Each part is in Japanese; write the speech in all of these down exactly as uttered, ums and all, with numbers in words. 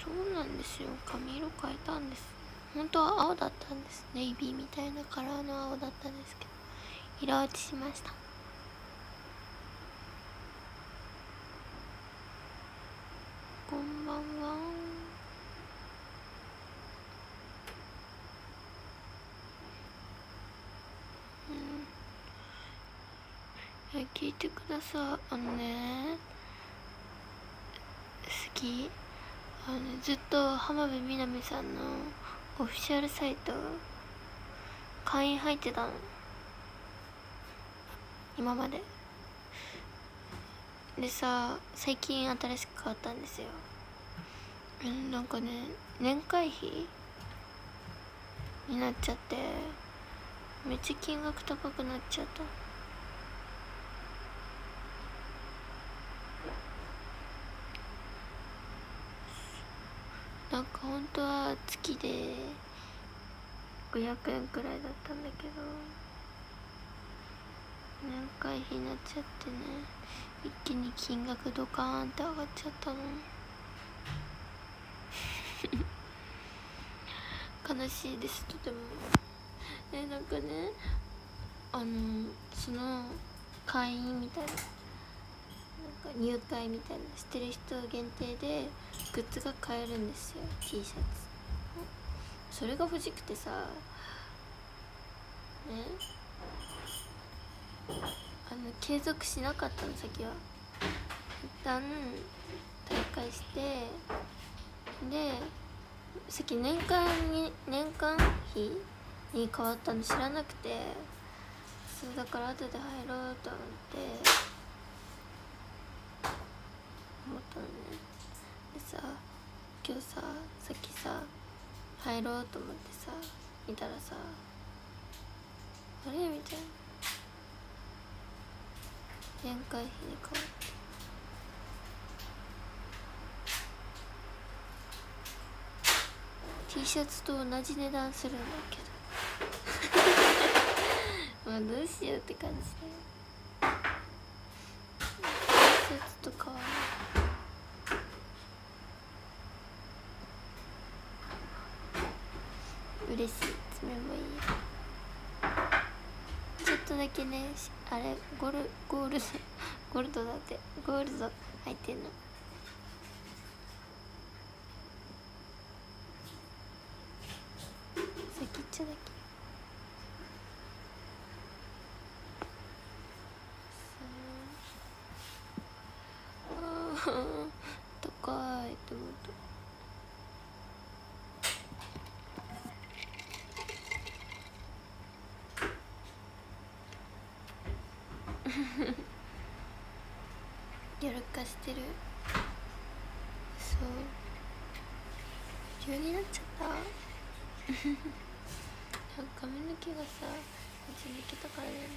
そうなんですよ。髪色変えたんです。本当は青だったんです。ネイビーみたいなカラーの青だったんですけど、色落ちしました。こんばんは。うん、いや聞いてください。あのね、好きあの、ね、ずっと浜辺美波さんのオフィシャルサイト会員入ってたの、今まででさ、最近新しく変わったんですよ。なんかね、年会費になっちゃって、めっちゃ金額高くなっちゃった。なんか本当は月でごひゃくえんくらいだったんだけど、年会費になっちゃってね、一気に金額ドカーンって上がっちゃったの。悲しいです、とても。えなんかね、あのその会員みたいな、なんか入会みたいなしてる人限定でグッズが買えるんですよ。 T シャツ。それが欲しくてさね、あの継続しなかったの。先は一旦退会して、で先年間に年間費に変わったの知らなくて、そうだから後で入ろうと思って思ったのね。でさ、今日さ、さっきさ入ろうと思ってさ見たらさ、あれみたいな、年会費に変わって、T シャツと同じ値段するんだけどまあどうしようって感じだよ。T シャツとかは嬉しい。爪もいい。ちょっとだけね、あれゴルゴールドゴールドだって、ゴールド入ってんの。先っちょだけ。高いと思った。夜更かしてる。そう急になっちゃった髪の毛がさうち抜けたからだよね。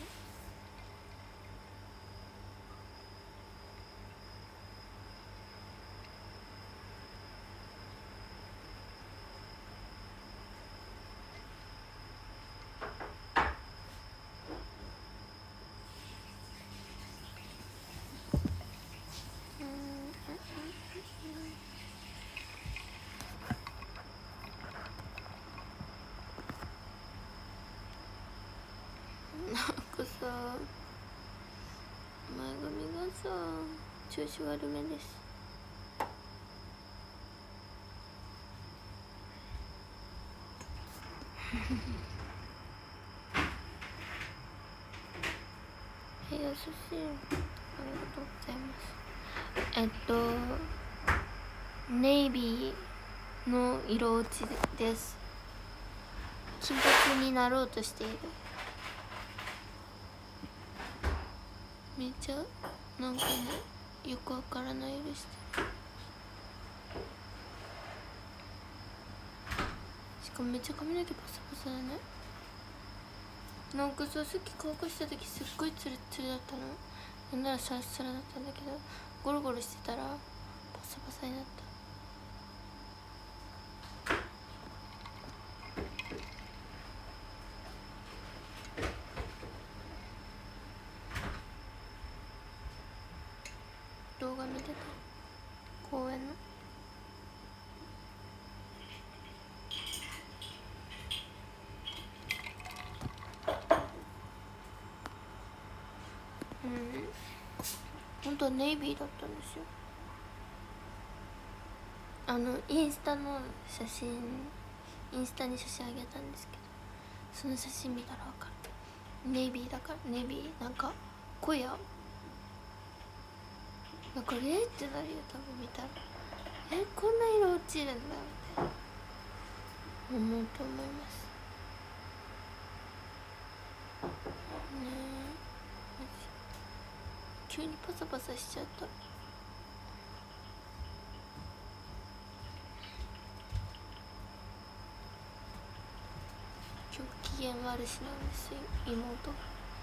なんかさ、前髪がさ調子悪めです。優しい。ありがとうございます。えっとネイビーの色落ちです。金髪になろうとしている。めっちゃなんかね、よくわからない色してる。しかもめっちゃ髪の毛パサパサだね。なんかさ、さっき乾かした時すっごいツルツルだったの。なんならサラサラだったんだけど、ゴロゴロしてたらパサパサになった。動画見てた、公園の。 当はネイビーだったんですよ。あのインスタの写真、インスタに写真あげたんですけど、その写真見たら分かる。ネイビーだから。ネイビーなんか濃い青なんかえーってなるよ多分見たら。えこんな色落ちるんだみたいな思うと思います。ねえマジ急にパサパサしちゃった。今日機嫌悪しなんですよ妹が。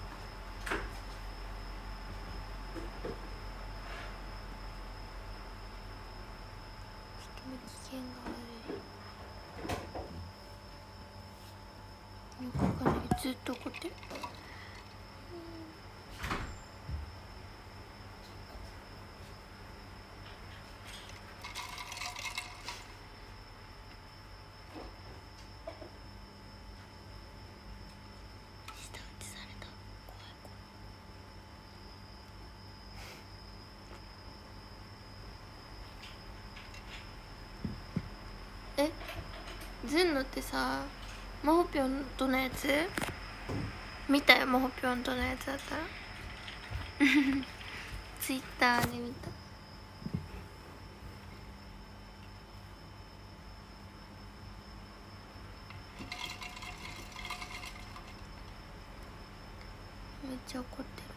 機嫌が悪い。よくわかんない。ずっと怒ってる。舌打ちされた。怖い怖い。えずんのってさ、まほぴょんとのやつ見たよ。まほぴょんとのやつだったらツイッターで見た。めっちゃ怒ってる。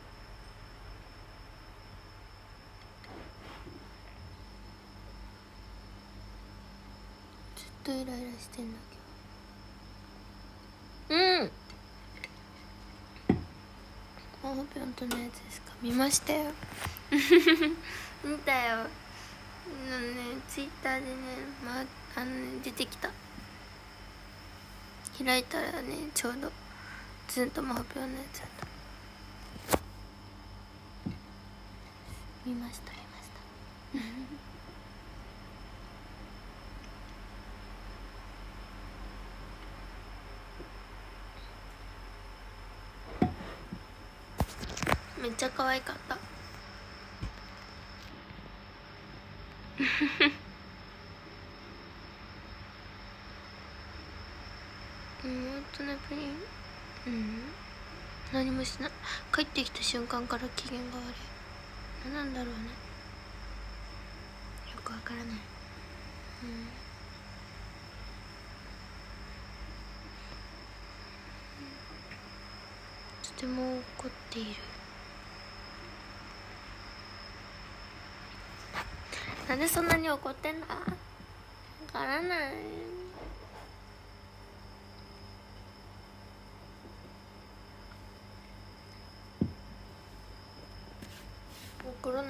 ずっとイライラしてんだけど。うんまほぴょんとのやつですか。見ましたよ見たよ。あのねツイッターでね、まあのね出てきた。開いたらねちょうどずんとまほぴょんのやつだった。見ました見ましためっちゃ可愛かった妹のプリンうん何もしない。帰ってきた瞬間から機嫌が悪い。何なんだろうね。よくわからない。うんとても怒っている。なんでそんなに怒ってんだ。わからない。わからない。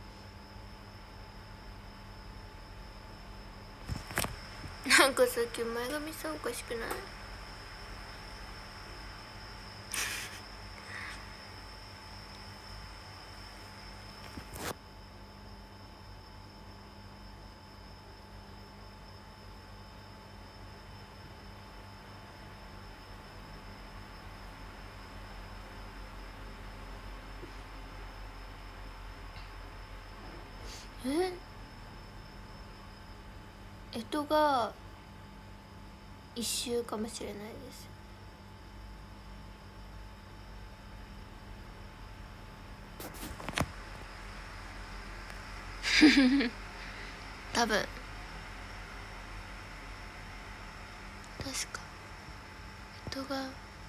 なんかさ今日前髪さおかしくない？ええとが一周かもしれないです多分確かえとが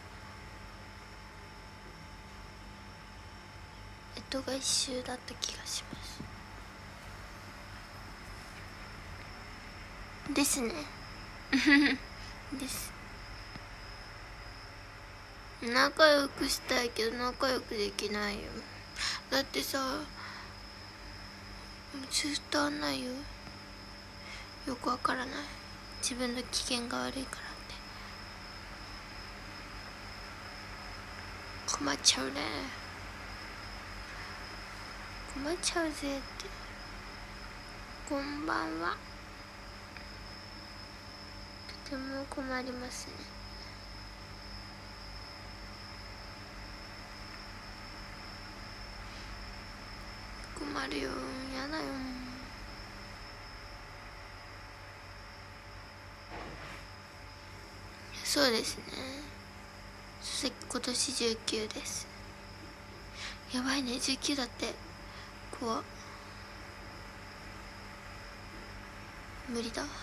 えとが一周だった気がしますですねです仲良くしたいけど仲良くできないよ。だってさずっとあんないよ。よくわからない。自分の機嫌が悪いからって困っちゃうね。困っちゃうぜって。こんばんは。とても困りますね。 まるよ、やだよ。そうですね、書籍今年じゅうきゅうです。やばいね、じゅうきゅうだって。怖っ、無理だ。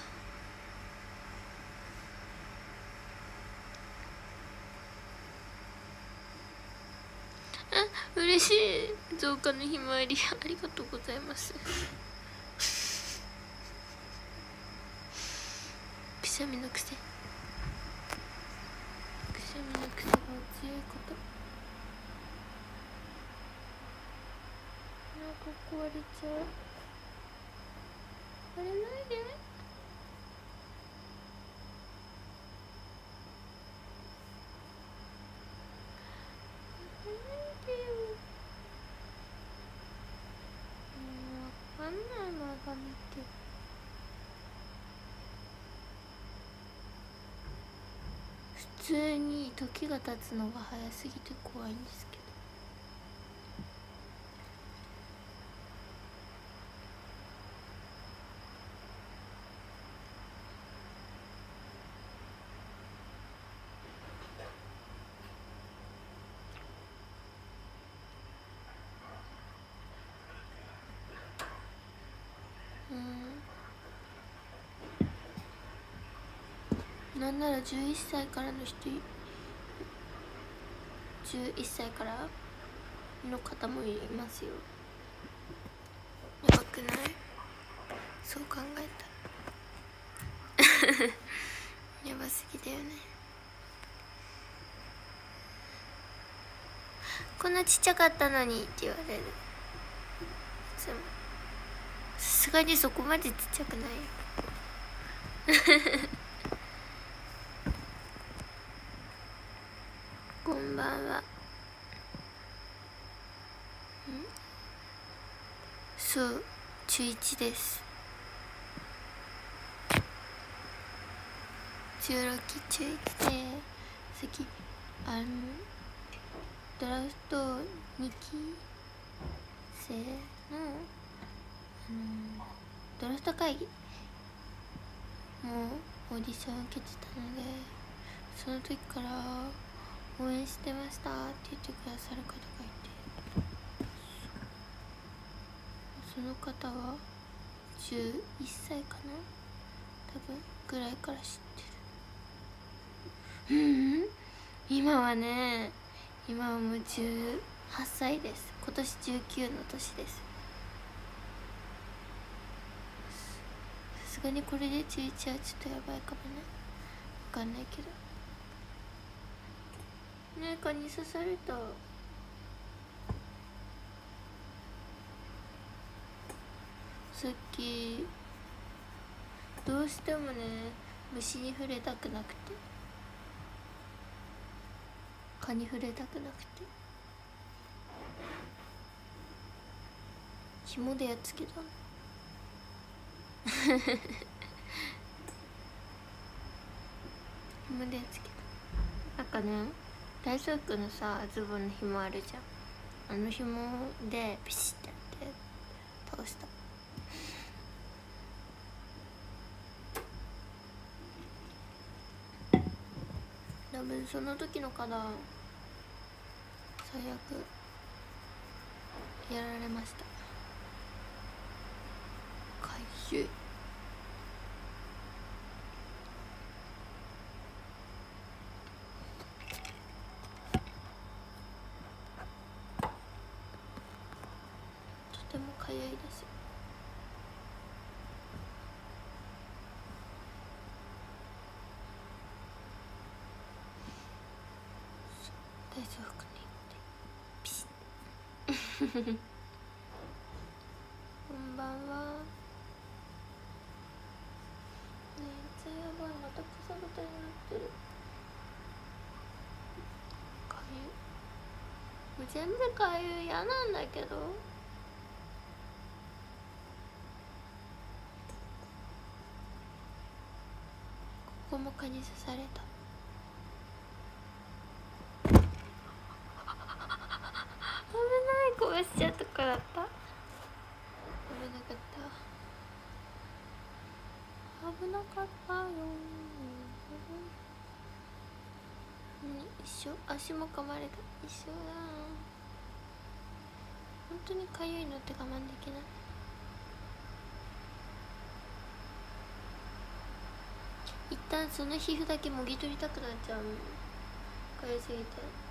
あ、嬉しい。増加のひまわりありがとうございます。くしゃみの癖、くしゃみの癖が強いこと。なんか壊れちゃう。あれないで。わかんない前髪って。普通に時が経つのが早すぎて怖いんですけど。うん、なんならじゅういっさいからの人、じゅういっさいからの方もいますよ。やばくない？そう考えたらやばすぎだよね。こんなちっちゃかったのにって言われる。さすがにそこまでちっちゃくないよこんばんは。んそう、中いちです。じゅうろくき中いちで、次あのドラフトにき生の、あのドラフト会議もオーディション受けてたので、その時から応援してましたって言ってくださる方がいて、その方はじゅういっさいかな、多分ぐらいから知ってる。うん、今はね、今はもうじゅうはっさいです。今年じゅうきゅうの年です。さすがにこれでじゅういちはちょっとやばいかもね。分かんないけどね。蚊に刺された。さっきどうしてもね、虫に触れたくなくて、蚊に触れたくなくて紐でやっつけたの紐でやっつけた。なんかね、体操服のさ、ズボンの紐あるじゃん。あの紐でピシッてやって倒した。多分その時のから最悪やられました。回収。とてもかゆいです。体操服にピシッこんばんは。めっちゃやばい、またかさぶたになってる。かゆい、もう全部かゆい、嫌なんだけど。ここも蚊に刺された。危ない、こぼしちゃうとこだった。 危なかったよ。うん、一緒、足も噛まれた。一緒だ。本当にかゆいのって我慢できない。一旦その皮膚だけもぎ取りたくなっちゃうもん、かゆすぎて。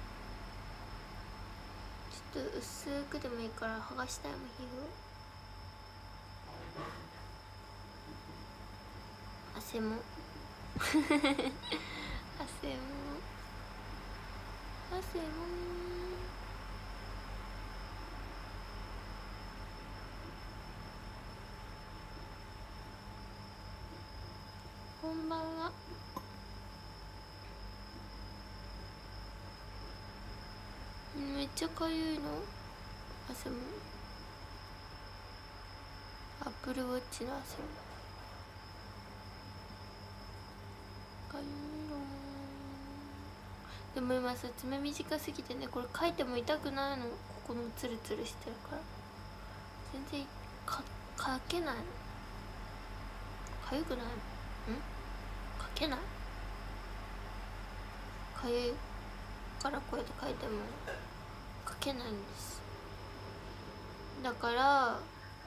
ちょっと薄くでもいいから剥がしたいもん、皮膚を。汗も汗も汗もこんばんは。めっちゃかゆいの、汗も。アップルウォッチの汗もかゆいの。でも今さ、爪短すぎてね、これ書いても痛くないの。ここもツルツルしてるから全然か書けないの。かゆくないの？ん？書けない。かゆいからこうやって書いても書けないんです。だから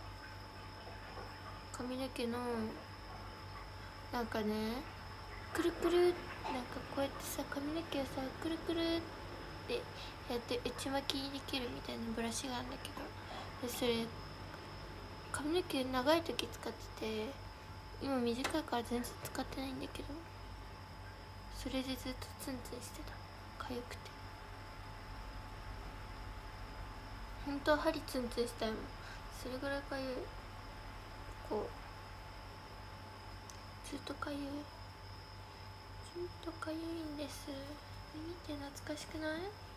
髪の毛のなんかね、くるくる、なんかこうやってさ、髪の毛をさくるくるってやって内巻きできるみたいなブラシがあるんだけど、でそれ髪の毛長い時使ってて、今短いから全然使ってないんだけど、それでずっとツンツンしてた。かゆくて本当は針ツンツンしたいもん。それぐらいかゆい。こうずっとかゆい、ずっとかゆいんです。見て懐かしくない？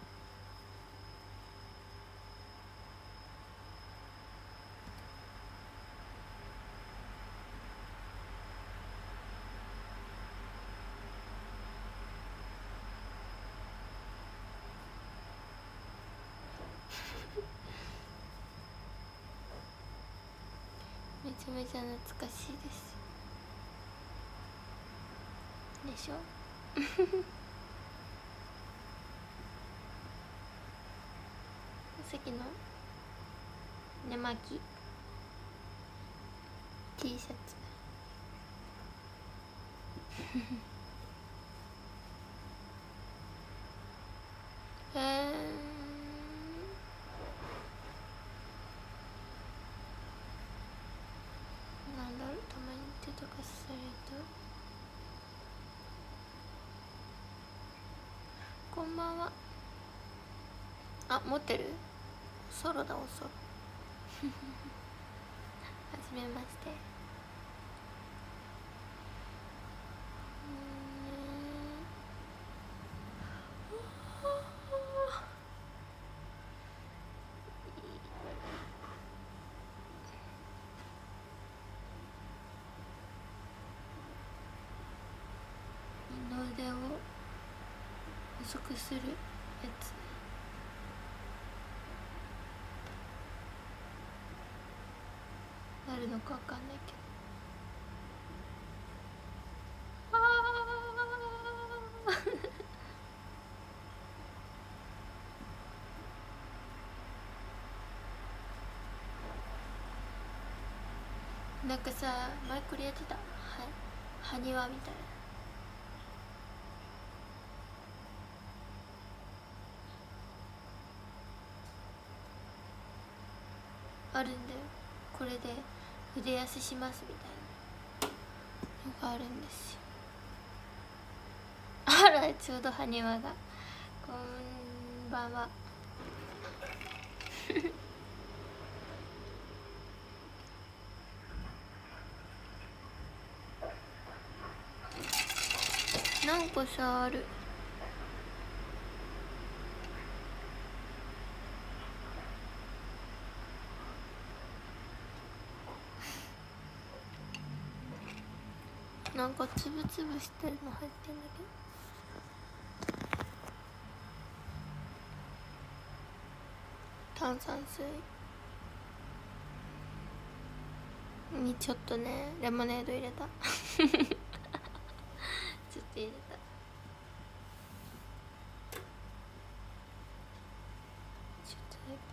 めちゃめちゃ懐かしいですでしょさっきの寝巻き T シャツえー、なんだろう、たまに手とかされると。こんばんは。あ、持ってる？ソロだ、おソロはじめまして。二の腕を細くするやつ。なるのかわかんないけど。あーなんかさ、前これやってた、はい、埴輪みたいなあるんだよ。これで腕痩せしますみたいなのがあるんですよ。あら、ちょうど埴輪が。こんばんは何個さある。なんかつぶつぶしてるの入ってんだけど。炭酸水。 にちょっとねレモネード入れたちょっと入れた。ちょっとだ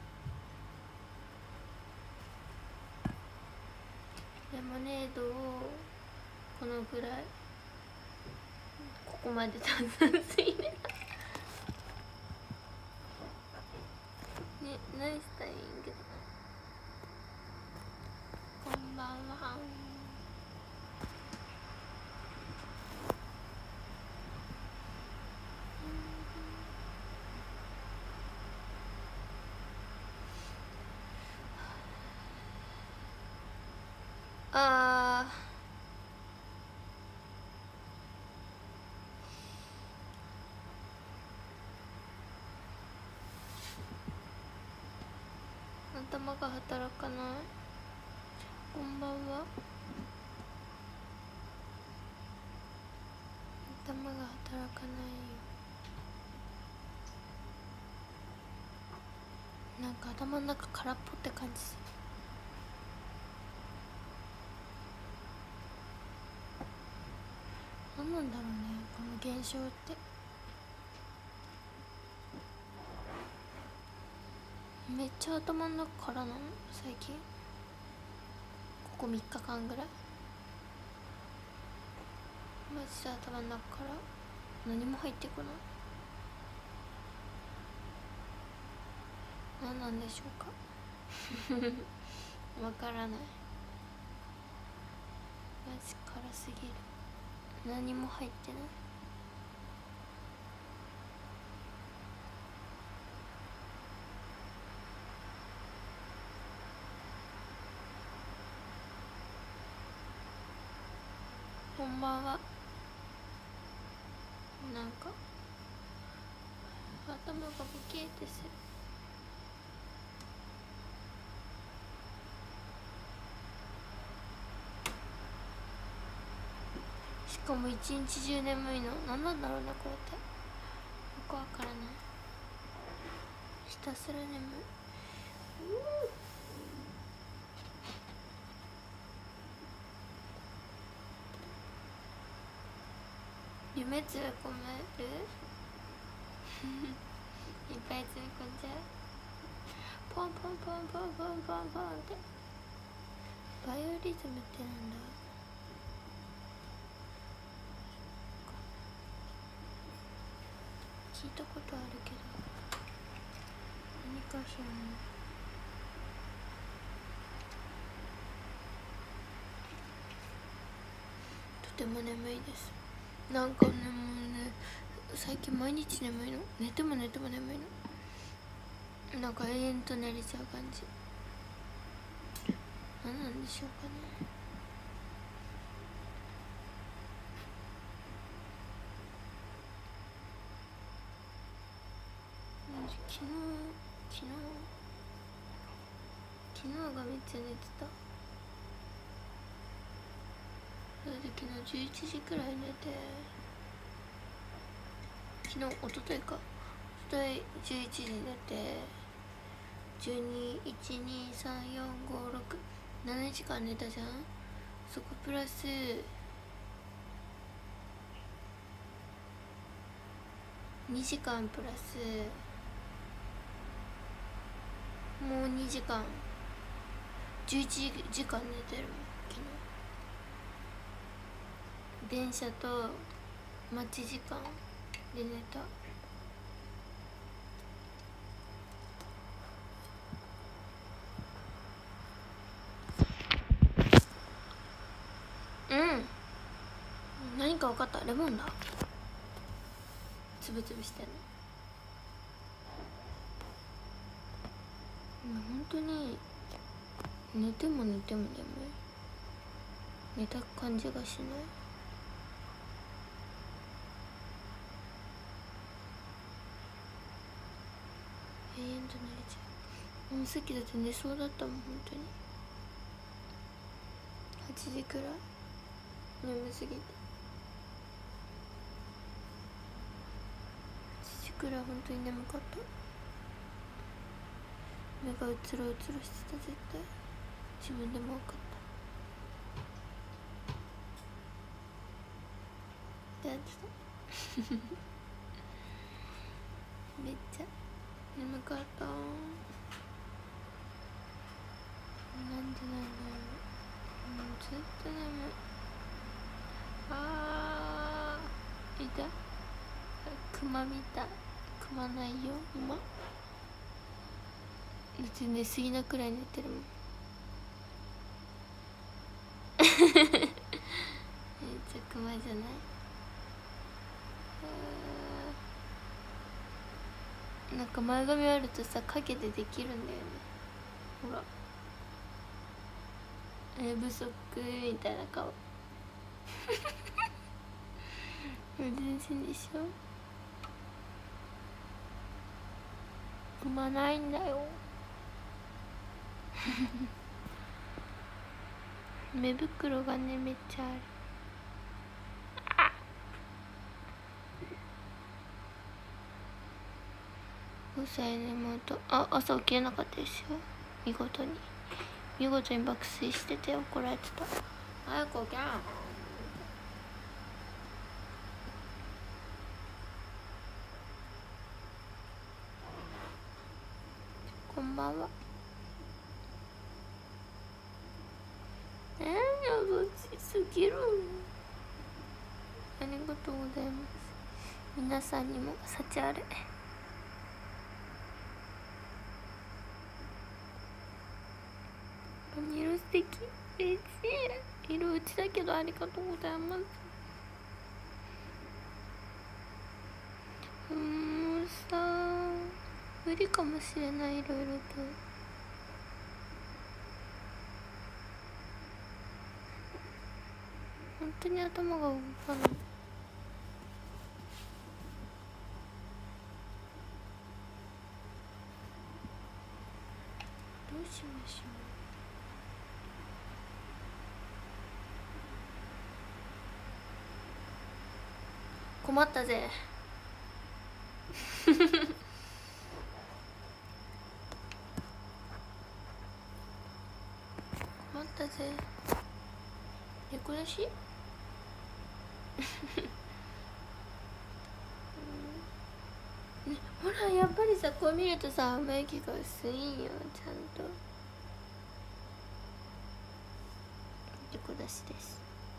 けレモネードをこのぐらい、ここまで炭酸水入れたね、何したらいいんけど。こんばんは。あー、頭が働かない。こんばんは。頭が働かないよ。なんか頭の中空っぽって感じする。何なんだろうね、この現象って。めっちゃ頭の中空なの最近。ここみっかかんぐらいマジで頭の中から何も入ってこない。何なんでしょうかわからない。マジ辛すぎる。何も入ってない。こんばんは。なんか頭がボケーってする。しかも一日中眠いの。何なんだろうねこれって。よくわからない。ひたすら眠い。夢詰め込めるいっぱい詰め込んじゃう。ポンポンポンポンポンポンポンって。バイオリズムってなんだ。聞いたことあるけど何かしらない。とても眠いです。なんかね、もうね最近毎日眠いの。寝ても寝ても眠いの。なんか永遠と寝れちゃう感じ。何なんでしょうかね。昨日昨日昨日がめっちゃ寝てた。それで昨日じゅういちじくらい寝て、昨日おとといかおとといじゅういちじ寝て、じゅうに、いち、に、さん、よん、ご、ろく、ななじかん寝たじゃん。そこプラスにじかんプラスもうにじかん、じゅういちじかん寝てるもん昨日。電車と待ち時間で寝た。うん、何か分かった。レモンだ。つぶつぶしてんの。本当に寝ても寝ても眠い。寝た感じがしない。永遠と寝れちゃう。もうさっきだって寝そうだったもん本当に。はちじくらい眠すぎて。はちじくらい本当に眠かった。目がうつろうつろしてた。絶対自分でも分かった。 ってやってためっちゃ眠かった。なんでなんだろう、もうずっと眠い。あーいた、クマ見た。クマないよ今。だって寝すぎなくらい寝てるもんめっちゃクマじゃない。なんか前髪あるとさ影でできるんだよね。ほら寝不足みたいな顔全然でしょ。クマないんだよ目袋がねめっちゃある。ごさいの妹、あ、朝起きれなかったですよ。見事に見事に爆睡してて怒られてた。早く起きな。こんばんは。えー、優しすぎる。ありがとうございます。皆さんにも幸あれ。色素敵、嬉しい。色落ちだけどありがとうございます。うーんさ無理かもしれない、いろいろと。本当に頭が動かない。どうしましょう。困ったぜ困ったぜ。猫出しね、ほらやっぱりさこう見るとさ眉毛が薄いんよ、ちゃんと。猫出しです。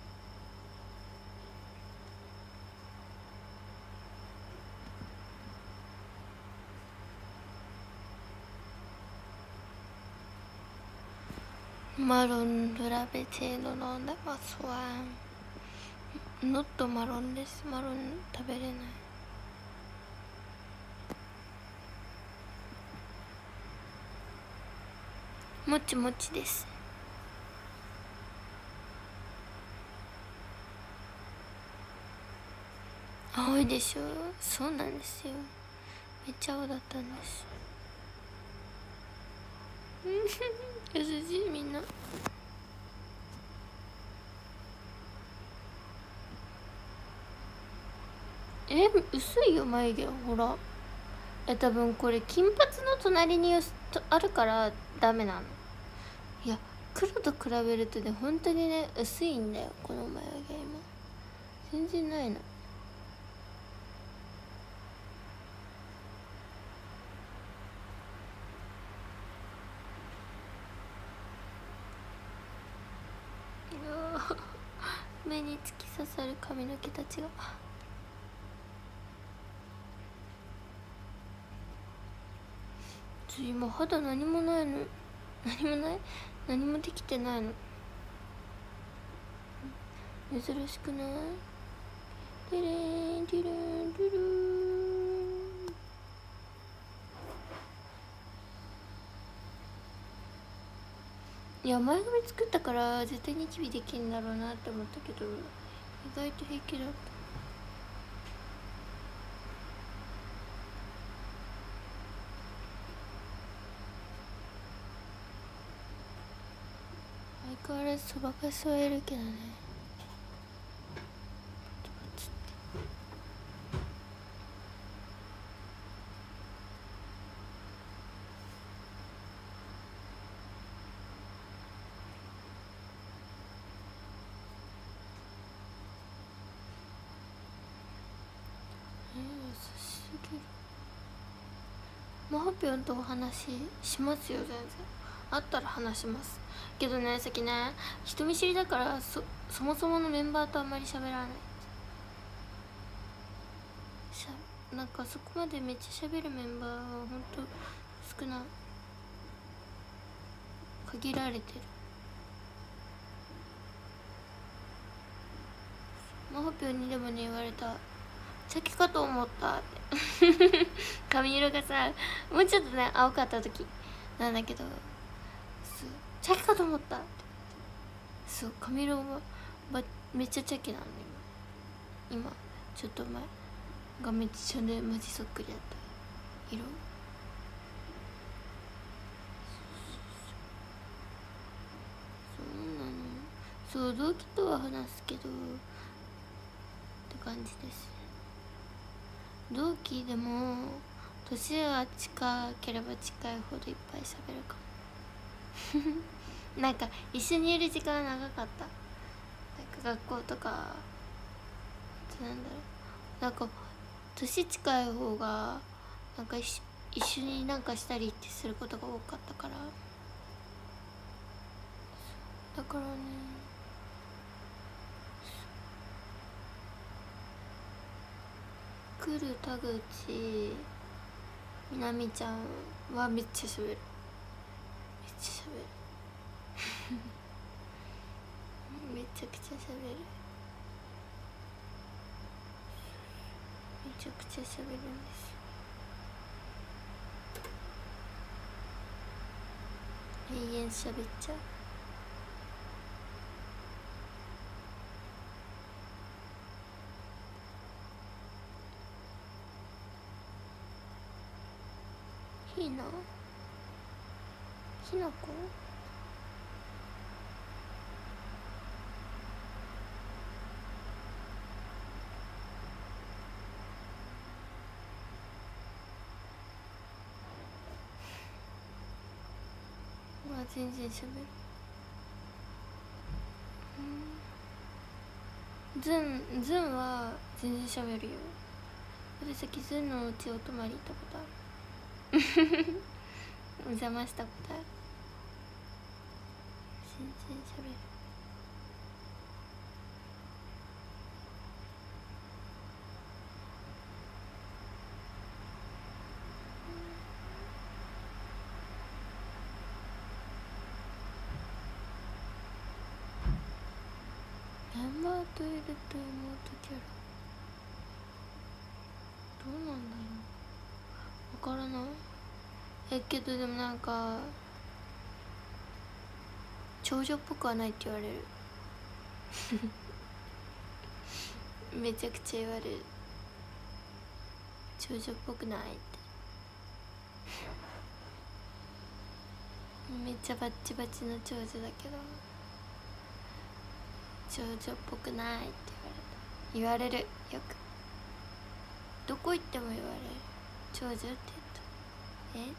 マロンドラベチェーノ飲んでますわ。ノットマロンです。マロン食べれない。もちもちです。青いでしょ。そうなんですよ、めっちゃ青だったんです優しいみんな。え薄いよ眉毛、ほら。え多分これ金髪の隣にあるからダメなの。いや黒と比べるとね本当にね薄いんだよこの眉毛。今全然ないの。目に突き刺さる髪の毛たちが。今肌何もないの。何もない、何もできてないの。珍しくない？テレンテレンテレン。いや前髪作ったから絶対ニキビできるんだろうなって思ったけど意外と平気だった。相変わらずそばかすはいるけどね。 マホピョンとお話ししますよ。全然あったら話しますけどね、さっきね人見知りだから、そそもそものメンバーとあんまり喋らない。しゃなんかそこまでめっちゃ喋るメンバーはほんと少ない、限られてる。マホピョンにでもね言われた、さっきかと思ったって髪色がさもうちょっとね青かった時なんだけど、そうさっきかと思ったって、そう髪色がめっちゃチャキなの今。今ちょっと前がめっちゃねマジそっくりだった色。そうなの。そう同期とは話すけどって感じです。同期でも年が近ければ近いほどいっぱい喋るかもなんか一緒にいる時間長かった。なんか学校とかなんだろう、なんか年近い方がなんか一緒になんかしたりってすることが多かったから、だからね来る田口みなみちゃんはめっちゃ喋る、めっちゃ喋るめちゃくちゃ喋る、めちゃくちゃ喋るんですよ。永遠喋っちゃう。ひなひなこは全然しゃべる。ズンズンは全然しゃべるよ。私さっきズンのうちお泊まり行ったことあるお邪魔したことある。全然しゃべる。メンバーといると妹キャラどうなんだろう、わからない。えけどでもなんか長女っぽくはないって言われるめちゃくちゃ言われる、長女っぽくないってめっちゃバッチバチの長女だけど長女っぽくないって言われた、言われるよく、どこ行っても言われる。長女って言ったえって言われる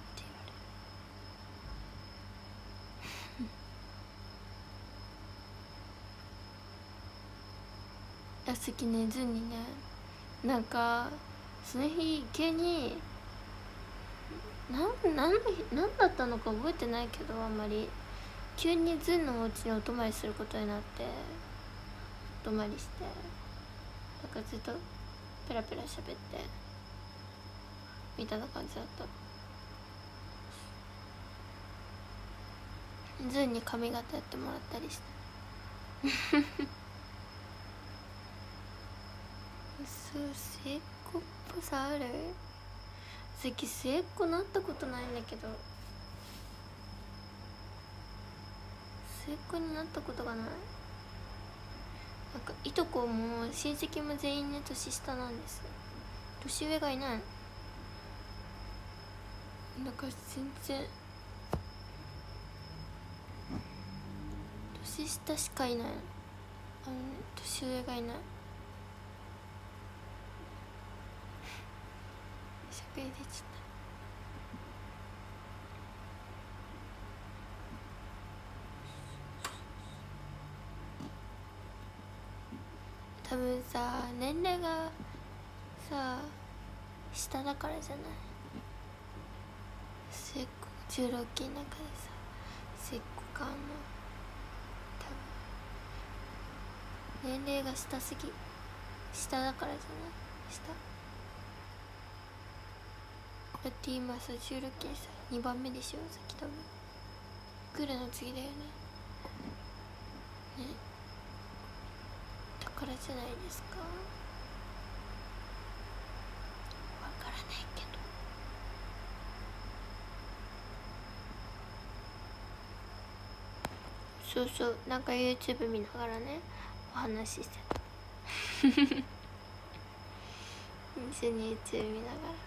いやさっきねズンにねなんかその日急になんなんなんだったのか覚えてないけど、あんまり急にズンのお家にお泊まりすることになって、お泊まりしてなんかずっとペラペラ喋ってみたいな感じだった。ズンに髪型やってもらったりしてそう末っ子っぽさある。さっき末っ子なったことないんだけど、末っ子になったことがない。なんかいとこも親戚も全員ね年下なんですよ。年上がいない。だから全然年下しかいない。あのね年上がいない。しゃべり出ちゃった。多分さ年齢がさ下だからじゃない。 重量級の中でさ、せっかの多分年齢が下すぎ、下だからじゃない？下だって今さじゅうろっきんさにばんめでしょ、さっき多分クルの次だよね。ね、だからじゃないですか。わからないけど、そうそう、なんか YouTube 見ながらねお話ししてた一緒に YouTube 見ながら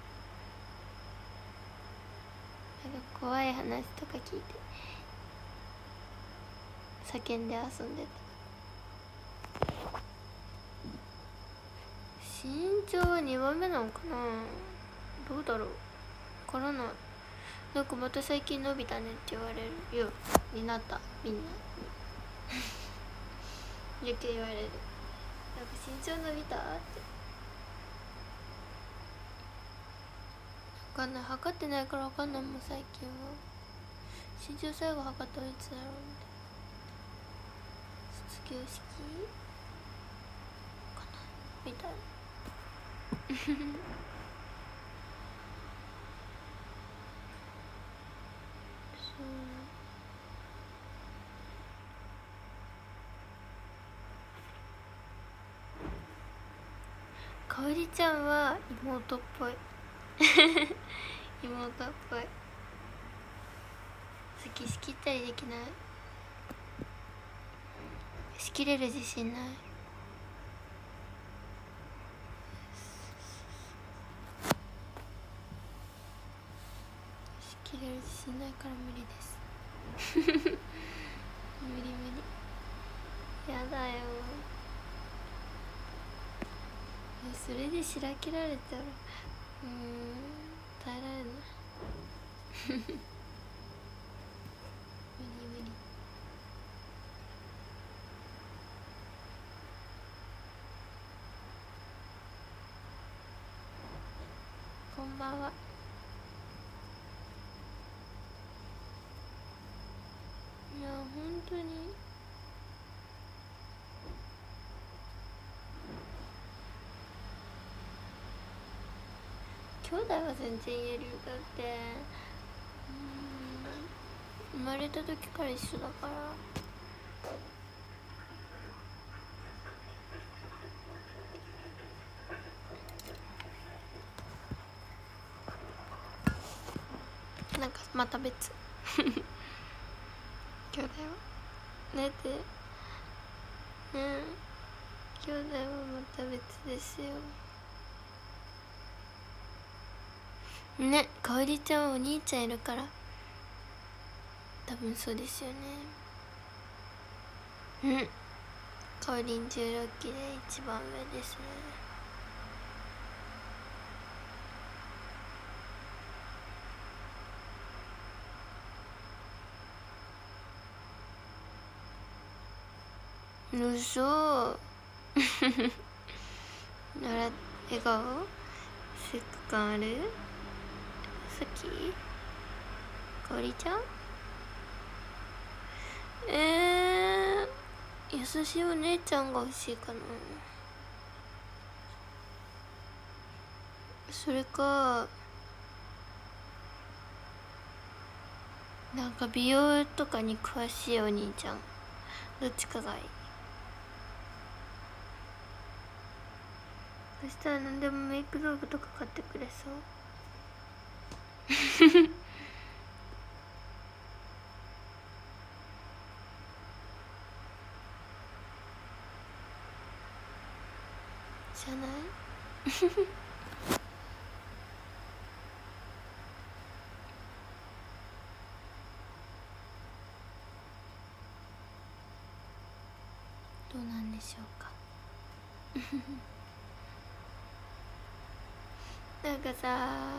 なんか怖い話とか聞いて叫んで遊んでた。身長はにばんめなのかな、どうだろう、わからない。なんかまた最近伸びたねって言われるようになった、みんなよく言われる。なんか身長伸びたって。わかんない、測ってないからわかんないもん最近は。身長最後測ったのいつだろうみたいな。卒業式かなみたいなかおりちゃんは妹っぽい妹っぽい。好き仕切ったりできない、仕切れる自信ない。仕切れる自信ないから無理です無理無理、やだよ。それでしらけられたらうーん耐えられない無理無理。こんばんは。いや本当に兄弟は全然言えるよ。だってうん生まれた時から一緒だから。なんかまた別兄弟はだってうん兄弟はまた別ですよね。かおりちゃんはお兄ちゃんいるから多分そうですよね。うんかおりんじゅうろっきで一番上ですね。うそあら笑顔セック感ある好きかおりちゃん。えー、優しいお姉ちゃんが欲しいかな。それかなんか美容とかに詳しいお兄ちゃん、どっちかがいい。そしたら何でもメイク道具とか買ってくれそうじゃないどうなんでしょうかなんかさ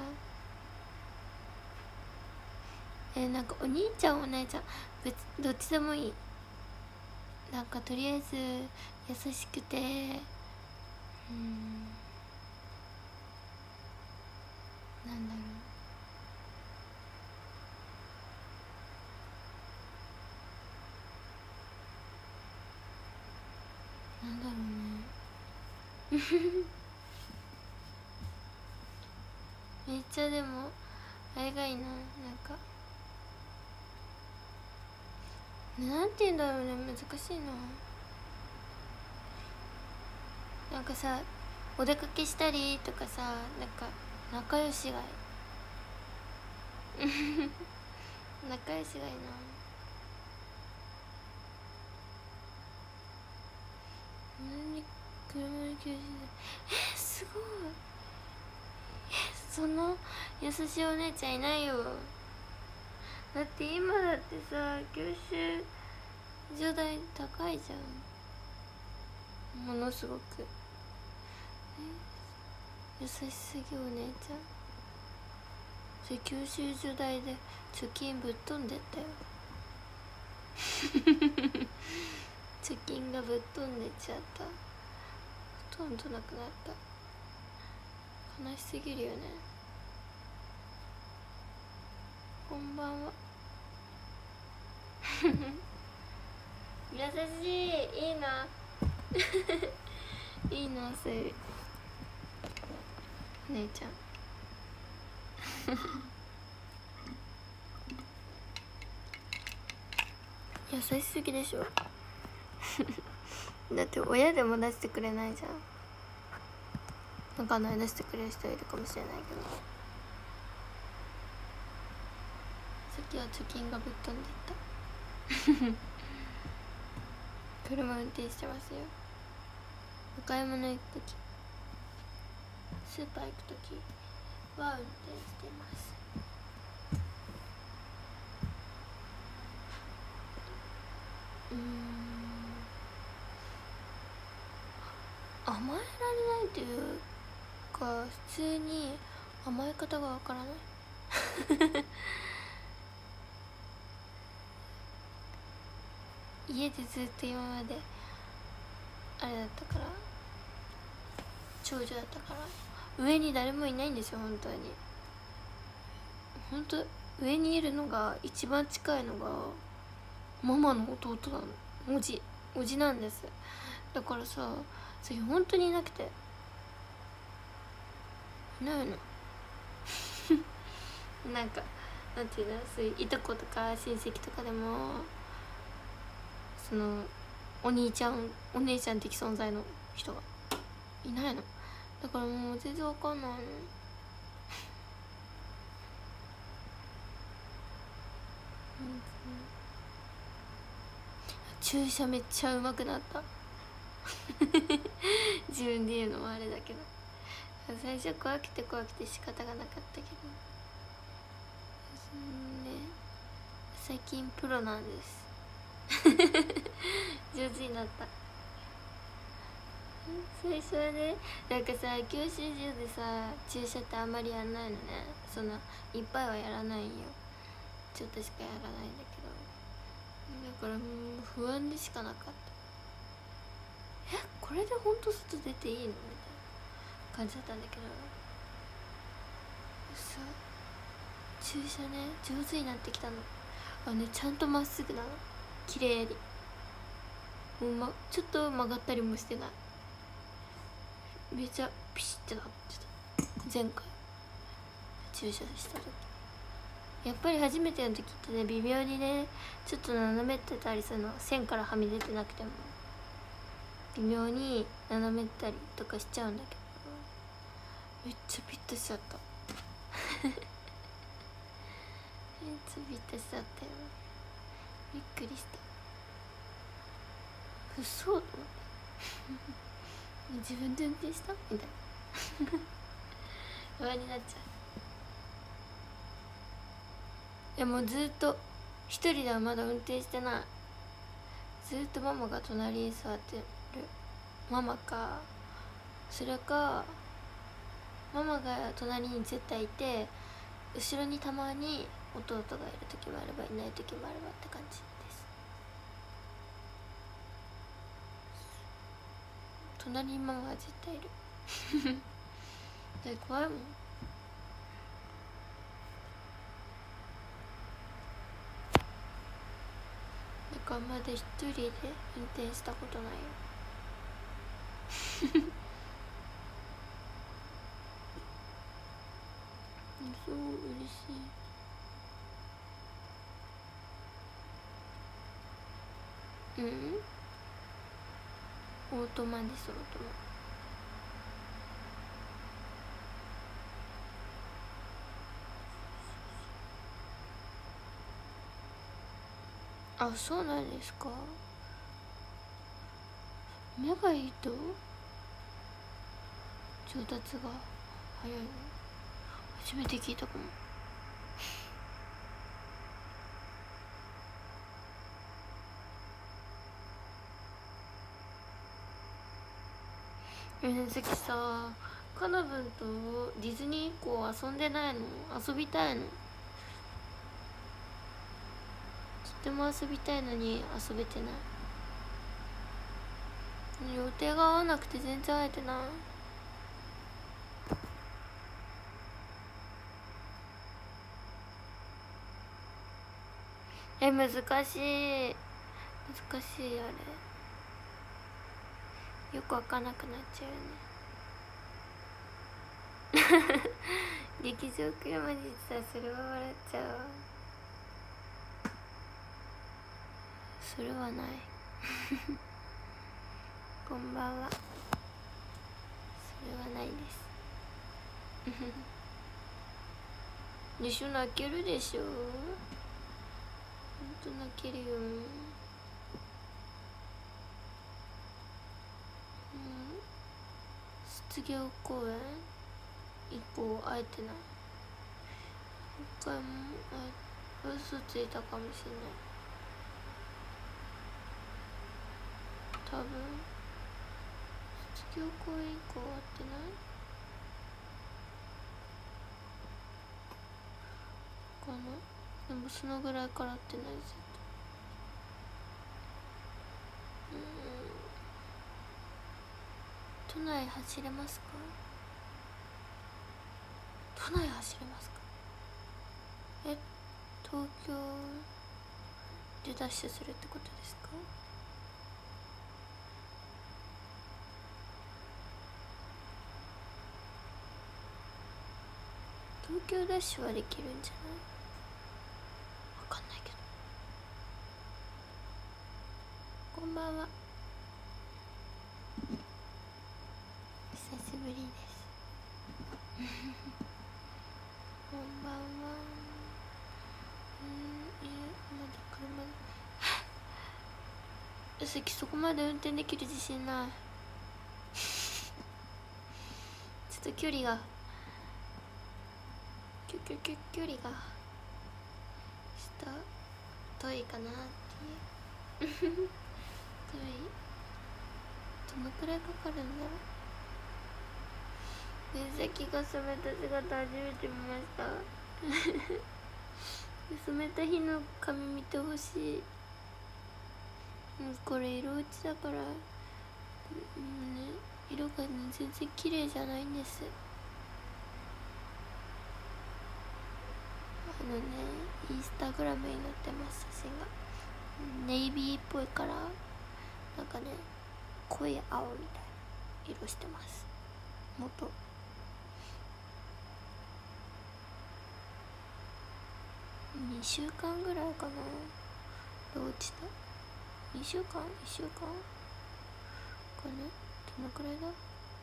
えー、なんかお兄ちゃんお姉ちゃん別どっちでもいい。なんかとりあえず優しくてうんなんだろなんだろうねめっちゃでもあれがいいな、なんかなんて言うんだろうね、難しいな。なんかさ、お出かけしたりとかさ、なんか仲良しがいい仲良しがいいな。何車で休止で、えすごい、えそんな優しいお姉ちゃんいないよ。だって今だってさ、九州所代高いじゃん、ものすごく。え優しすぎお姉ちゃん。それ九州所代で貯金ぶっ飛んでったよ貯金がぶっ飛んでっちゃった。ほとんどなくなった。悲しすぎるよね。こんばんは優しい、いいないいな、そういうお姉ちゃん優しすぎでしょだって親でも出してくれないじゃん。わかんない、出してくれる人いるかもしれないけど、さっきは貯金がぶっ飛んでいった車運転してますよ。お買い物行く時、スーパー行く時は運転してます。うーん、甘えられないというか、普通に甘え方がわからない家でずっと今まであれだったから、長女だったから、上に誰もいないんですよ。本当に本当上にいるのが一番近いのがママの弟なの。おじおじなんです。だからさ、それ本当にいなくて、いないのなんかなんていうの、そういういとことか親戚とかでも、そのお兄ちゃんお姉ちゃん的存在の人がいないの。だからもう全然わかんないの注射めっちゃうまくなった自分で言うのもあれだけど、最初怖くて怖くて仕方がなかったけど、ね、最近プロなんです上手になった。最初はね、なんかさ、教習所でさ、注射ってあんまりやんないのね。そんないっぱいはやらないんよ。ちょっとしかやらないんだけど、だからもう不安でしかなかった。え、これでほんと外出ていいのみたいな感じだったんだけど、さ、注射ね、上手になってきたの。あのね、ちゃんとまっすぐなの、綺麗に。もう、ま、ちょっと曲がったりもしてない。めちゃピシッてなってた、前回注射した時。やっぱり初めての時ってね、微妙にね、ちょっと斜めってたりするの。線からはみ出てなくても微妙に斜めったりとかしちゃうんだけど、めっちゃピッとしちゃっためっちゃピッとしちゃったよ。びっくりした。嘘と思って自分で運転したみたいな不安になっちゃう。いや、もうずっと一人ではまだ運転してない。ずっとママが隣に座ってる。ママか、それかママが隣に絶対いて、後ろにたまに弟がいる時もあればいない時もあればって感じです。隣にママは絶対いるだって怖いもん。だからまだ一人で運転したことないよ。 そう嬉しい。うん、オートマです。オートマ。あ、そうなんですか。目がいいと上達が早いの初めて聞いたかも。えー、さっきさカナブンとディズニー以降遊んでないの？遊びたいの？とっても遊びたいのに遊べてない。予定が合わなくて全然会えてない。え、難しい難しい。あれよくわかんなくなっちゃうよね。劇場来るまでさ、それは笑っちゃう。それはない。こんばんは。それはないです。でしょ、泣けるでしょ。ほんと泣けるよ。うん、卒業公演以降会えてない。一回もあ嘘ついたかもしれない。多分卒業公演以降会ってないかな。でもそのぐらいから会ってない絶対。うん、都内走れますか？都内走れますか？え、東京でダッシュするってことですか？東京ダッシュはできるんじゃない？わかんないけど。こんばんは。久しぶりです。こんばんは。うん、いや、まだ車でさっきそこまで運転できる自信ない。ちょっと距離がきゅきゅきゅ距離が下遠いかなっていう。遠い。どのくらいかかるんだろう。目先が染めた姿初めて見ました。染めた日の髪見てほしい。うん、これ色落ちだから、うんね、色が、ね、全然綺麗じゃないんです。あのね、インスタグラムに載ってます写真が。ネイビーっぽいからなんかね、濃い青みたいな色してます。元にしゅうかんぐらいかなで落ちた。にしゅうかんいっしゅうかんかね。どのくらいだわ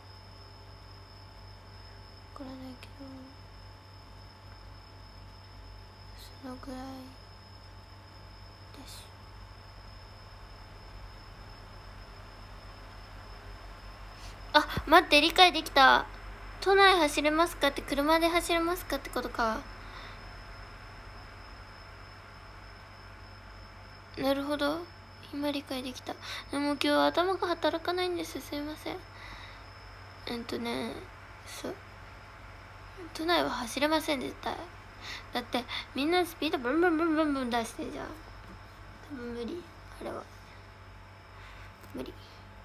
からないけど、そのぐらいです。あ、待って、理解できた。都内走れますかって、車で走れますかってことか。なるほど、今理解できた。でも今日頭が働かないんです。すいません。えっとね、そう都内は走れません絶対。だってみんなスピードブンブンブンブンブン出してんじゃん。多分無理、あれは無理。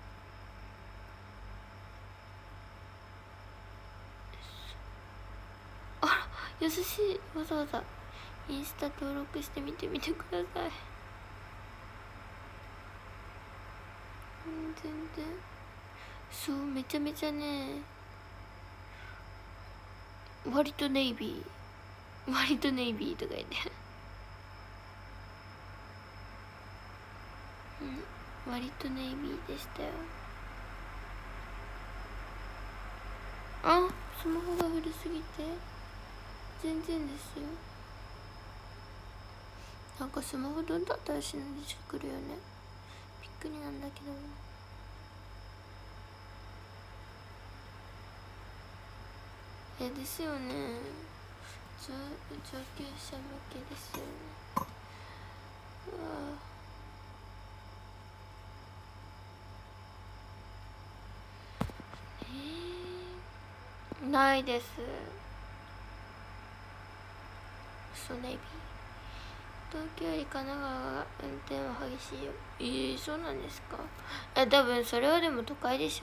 あら優しい。わざわざインスタ登録してみてみてください。うん、全然そう、めちゃめちゃね、割とネイビー割とネイビーとか言ってうん、割とネイビーでしたよ。あ、スマホが古すぎて全然ですよ。なんかスマホどんどん新しいの出てくるよね。びっくりなんだけど。えですよね。上上級者向けですよね。うわえー、ないです。そうネイビー。東京より神奈川が運転は激しいよ。えー、そうなんですか。え、多分それはでも都会でしょ。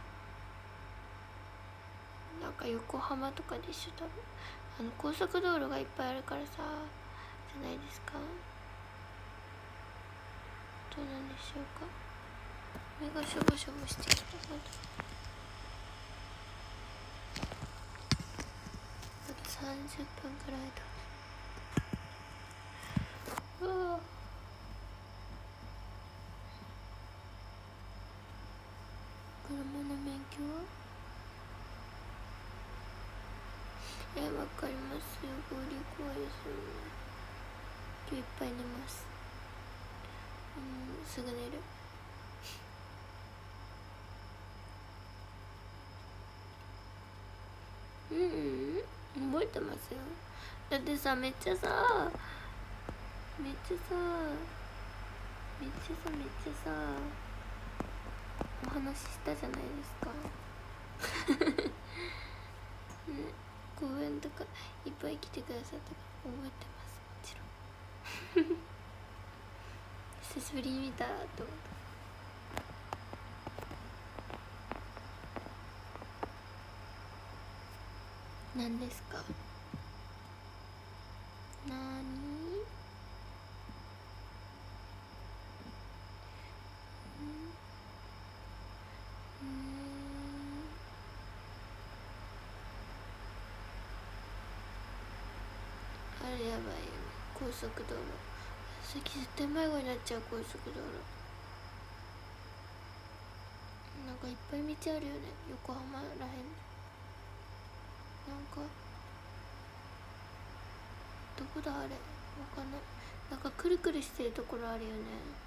なんか横浜とかでしょ多分。あの高速道路がいっぱいあるからさ、じゃないですか。どうなんでしょうか。目がしょぼしょぼしてきた。まだあとさんじゅっぷんくらいだ。うわ車の免許はえ、わかりますよ。合流怖いですよね。今日いっぱい寝ます。うん、すぐ寝る。うん、うん、覚えてますよ。だってさ、めっちゃさめっちゃさめっちゃさめっちゃさお話ししたじゃないですかね、公園とかいっぱい来てくださったから覚えてます。もちろん久しぶりに見たと思った。何ですか。なーにうん、あれやばいよね、高速道路。先絶対迷子になっちゃう。高速道路なんかいっぱい道あるよね、横浜らへん。なんかどこだあれ、わかんない。なんかくるくるしてるところあるよね。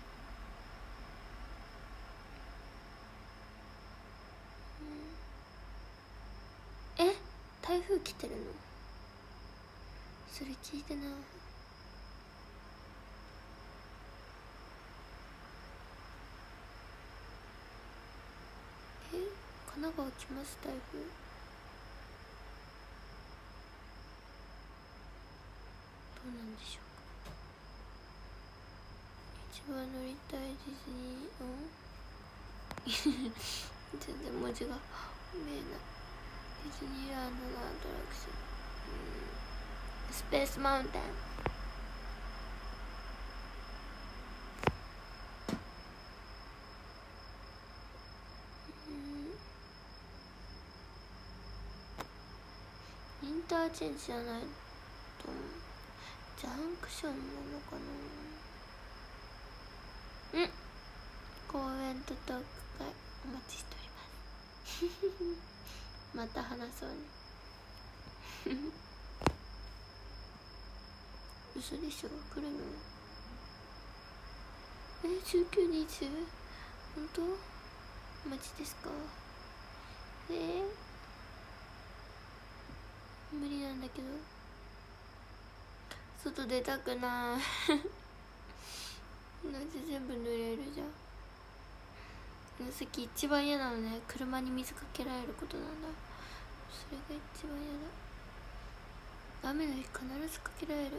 うん、え、台風来てるの？それ聞いてない。え、神奈川来ます、台風。どうなんでしょうか。一番乗りたいディズニー、うん全然文字が見えない。ディズニーランドのアトラクション、うん、スペースマウンテン。インターチェンジじゃないと思う。ジャンクションなのかな。ん、公園とトーク会お待ちしておりますまた話そうね嘘でしょ、来るの？え、じゅうくにち本当？マジですか？えー、無理なんだけど。外出たくないマジ全部濡れるじゃん。さっき一番嫌なのね、車に水かけられることなんだ。それが一番嫌だ。雨の日必ずかけられる。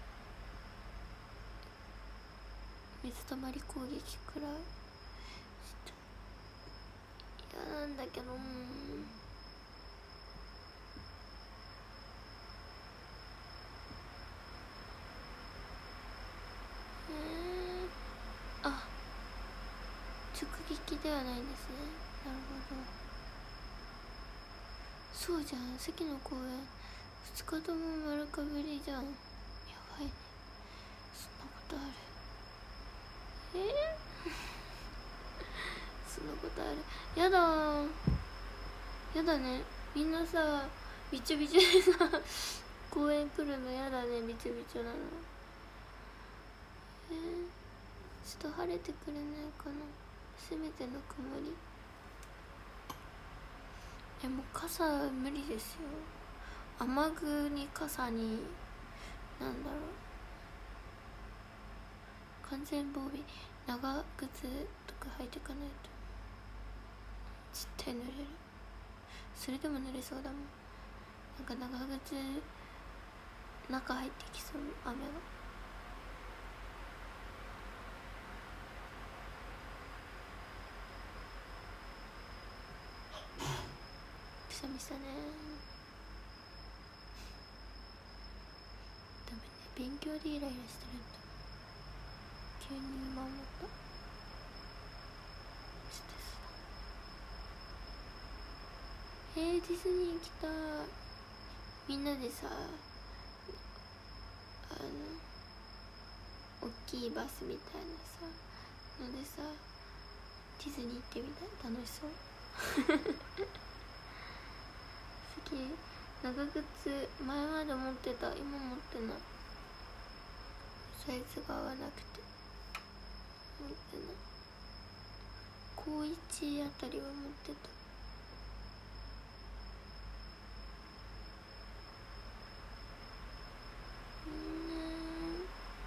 水たまり攻撃くらい嫌なんだけど。えー、あ、 直撃ではないんですね。なるほど。そうじゃん、関の公園ふつかとも丸かぶりじゃん。やばいね、そんなことある。えー、そんなことある。やだー、やだね。みんなさびちょびちょでさ公園来るのやだね、びちょびちょなの。えー、ちょっと晴れてくれないかな、せめての曇り。え、もう傘無理ですよ。雨具に傘になんだろう、完全防備、長靴とか履いてかないと絶対濡れる。それでも濡れそうだもん。なんか長靴中入ってきそう、雨が。久々ね。ダメね、勉強でイライラしてるんだ。急に今思った。ちょっとさ、えー、ディズニー行きたい。みんなでさ、あの大きいバスみたいなさのでさ、ディズニー行ってみたい。楽しそう好き。長靴前まで持ってた、今持ってない。サイズが合わなくて持ってない。高一あたりは持ってた。うん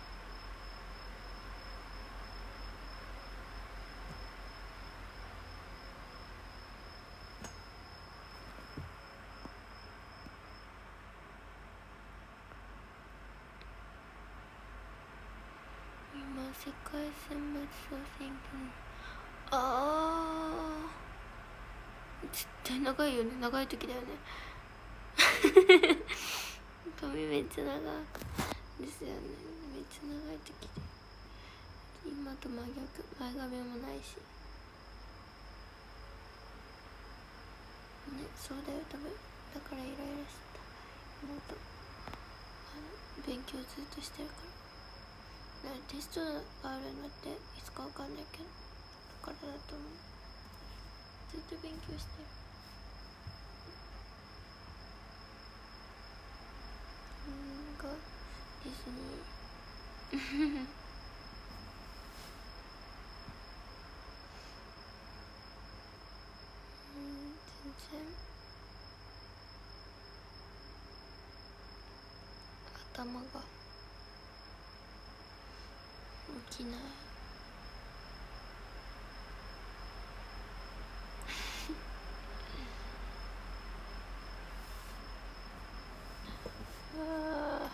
今世界選抜総選挙の、あー絶対長いよね、長い時だよね髪めっちゃ長いですよね。めっちゃ長い時で、今と真逆、前髪もないしね。そうだよ多分、だからイライラしてた。妹あの勉強ずっとしてるから。テストがあるんだって、いつかわかんないけど、だからだと思う。ずっと勉強してる。うんがですねうん、全然頭が起きないあ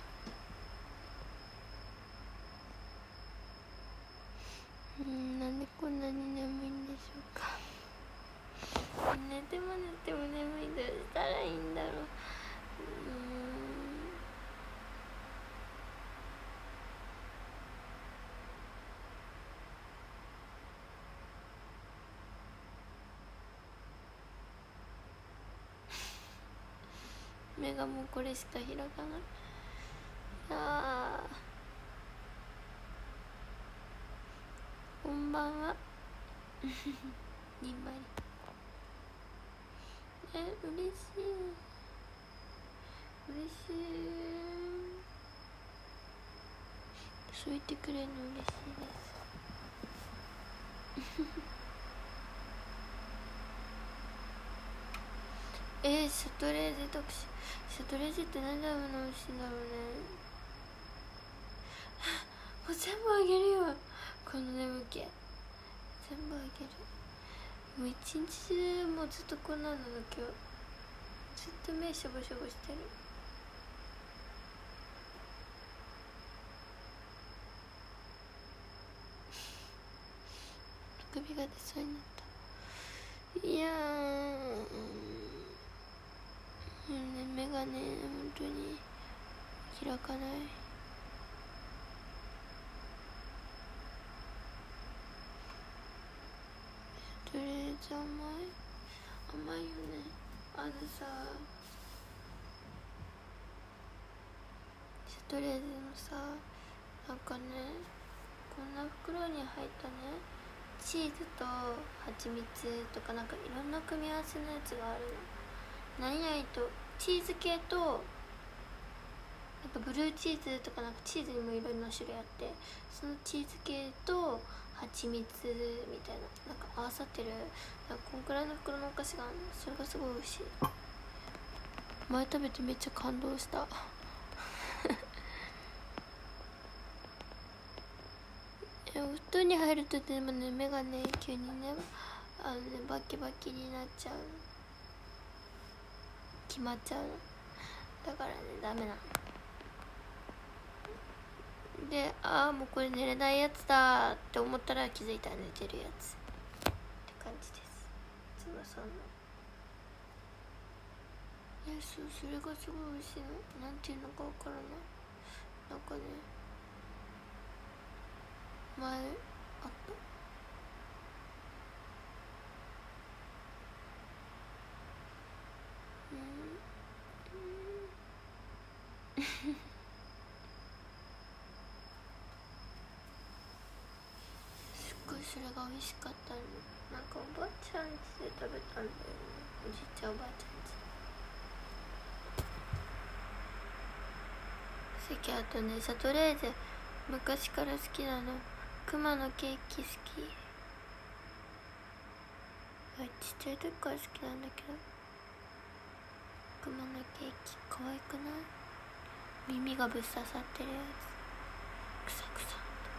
ー、うん、なんでこんなに眠いんでしょうか寝ても寝ても眠い。どうしたらいいんだろう。うーん目がもうこれしか開かない。あー、こんばんはにんまり。え、嬉しい嬉しい。そう言ってくれるの嬉しいですえー、シャトレーゼ特集。シャトレーゼって何であの美味しいんだろうねもう全部あげるよ、この眠気全部あげる。もう一日中もうずっとこんなのだ。今日ずっと目しょぼしょぼしてる。首が出そうになった。いやー、うん、目がね本当に開かない。 ちゃ甘い甘いよね。あのさシャトレーゼのさなんかねこんな袋に入ったねチーズと蜂蜜とかなんかいろんな組み合わせのやつがあるの。何々とチーズ系となんかブルーチーズとかなんかチーズにもいろんな種類あってそのチーズ系と蜂蜜みたいななんか合わさってるなんかこんくらいの袋のお菓子があるの。それがすごい美味しい。前食べてめっちゃ感動したお布団に入るとでもね目がね急にねあのねバキバキになっちゃうの。決まっちゃうのだからねダメなので、ああもうこれ寝れないやつだって思ったら気づいたら寝てるやつって感じです。つばさんのえそうそれがすごい美味しいの。なんていうのかわからない。なんかね前あったうんすっごいそれが美味しかったの。なんかおばあちゃん家で食べたんだよね。おじいちゃんおばあちゃん家席あとねシャトレーゼ昔から好きなの熊のケーキ好き。あちっちゃい時から好きなんだけど熊のケーキ可愛くない？耳がぶっ刺さってるやつクサクサ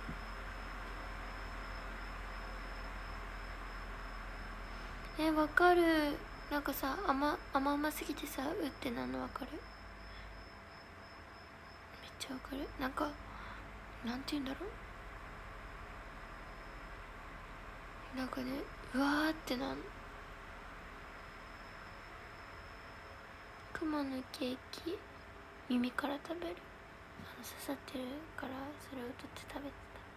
えわかる。なんかさ甘甘々すぎてさうってなのわかる。めっちゃわかる。なんかなんて言うんだろうなんかねうわーってなん熊のケーキ耳から食べるあの刺さってるからそれを取って食べて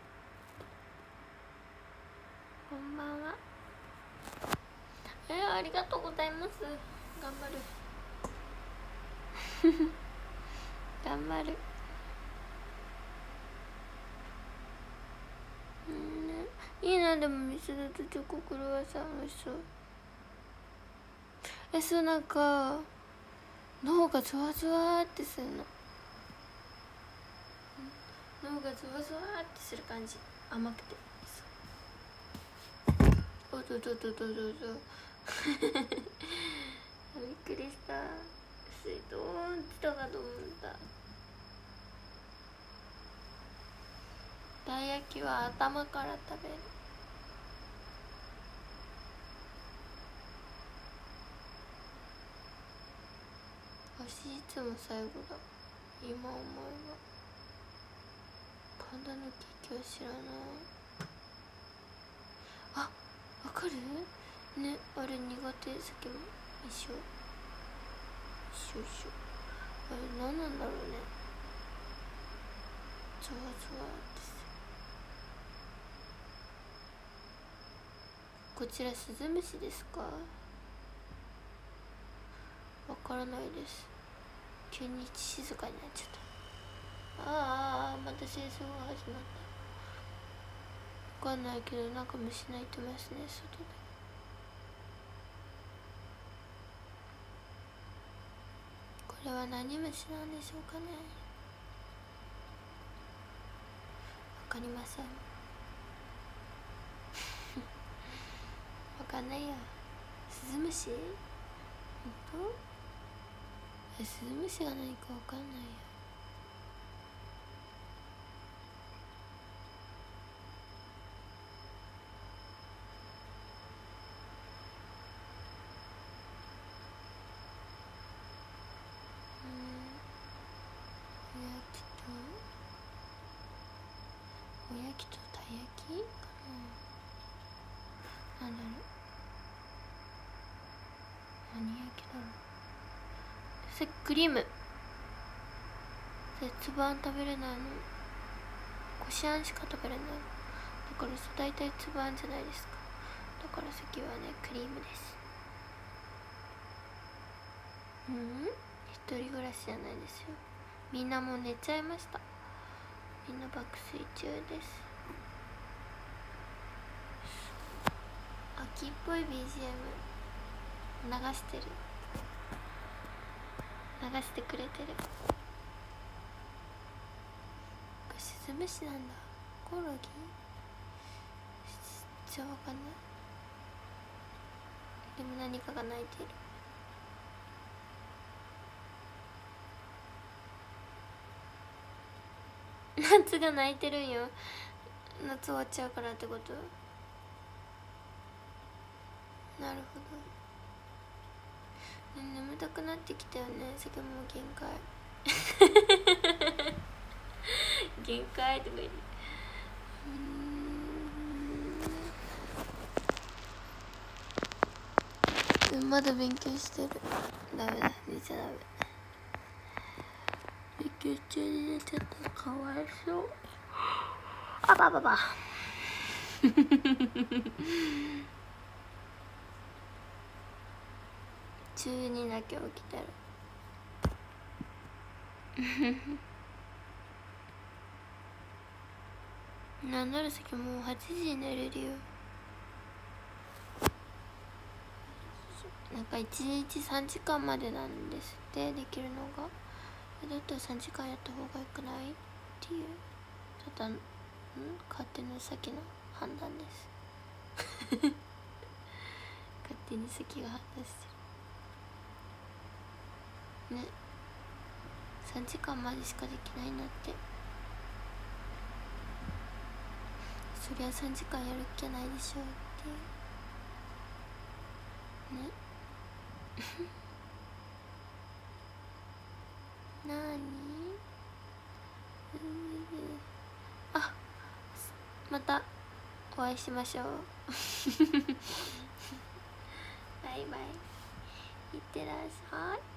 た。こんばんは。えー、ありがとうございます。頑張る頑張る。うんねいいな。でもミスドとチョコクロワッサン美味しそう。えそうなんか脳がゾワゾワってするの。脳がゾワゾワってする感じ。甘くてそうおどどどどどどびっくりした。水ドーンってたかと思った。たい焼きは頭から食べる。私いつも最後だ今思えば。パンダのケーキは知らない。あわかるね。あれ苦手。さっきも一緒一緒一緒。あれ何なんだろうね。ゾワゾワってする。こちらスズムシですか？わからないです。急に静かになっちゃった。ああまた清掃が始まった。わかんないけどなんか虫鳴いてますね外で。これは何虫なんでしょうかね。わかりませんわかんないや。スズムシ？本当？えスズムシが何かわかんないや。おやきとおやきとたい焼きかな。なんだろう何焼きだろう。それクリーム。それつぶあん食べれないの。こしあんしか食べれない。だからさ大体つぶあんじゃないですか。 だから先はねクリームです。うん、一人暮らしじゃないですよ。みんなもう寝ちゃいました。みんな爆睡中です。秋っぽい ビージーエム 流してる、流してくれてる。これスズムシなんだ。コオロギじゃわかんない。でも何かが鳴いてる。夏が鳴いてるんよ。夏終わっちゃうからってこと。なるほど、ね、眠たくなってきたよね。酒も限界限界とか言って、うん、まだ勉強してる。ダメだ、寝ちゃダメ。勉強中に寝ちゃったらかわいそう。あばばば中にだけ起きてるなんならさっきもうはちじに寝れるよ。なんかいちにちさんじかんまでなんですってできるのが。だったらさんじかんやった方がよくないっていう、ただん勝手な先の判断です勝手に先が判断してるね。さんじかんまでしかできないんだって。そりゃさんじかんやるっきゃないでしょうっていうねなーにあ、またお会いしましょうバイバイ、いってらっしゃい。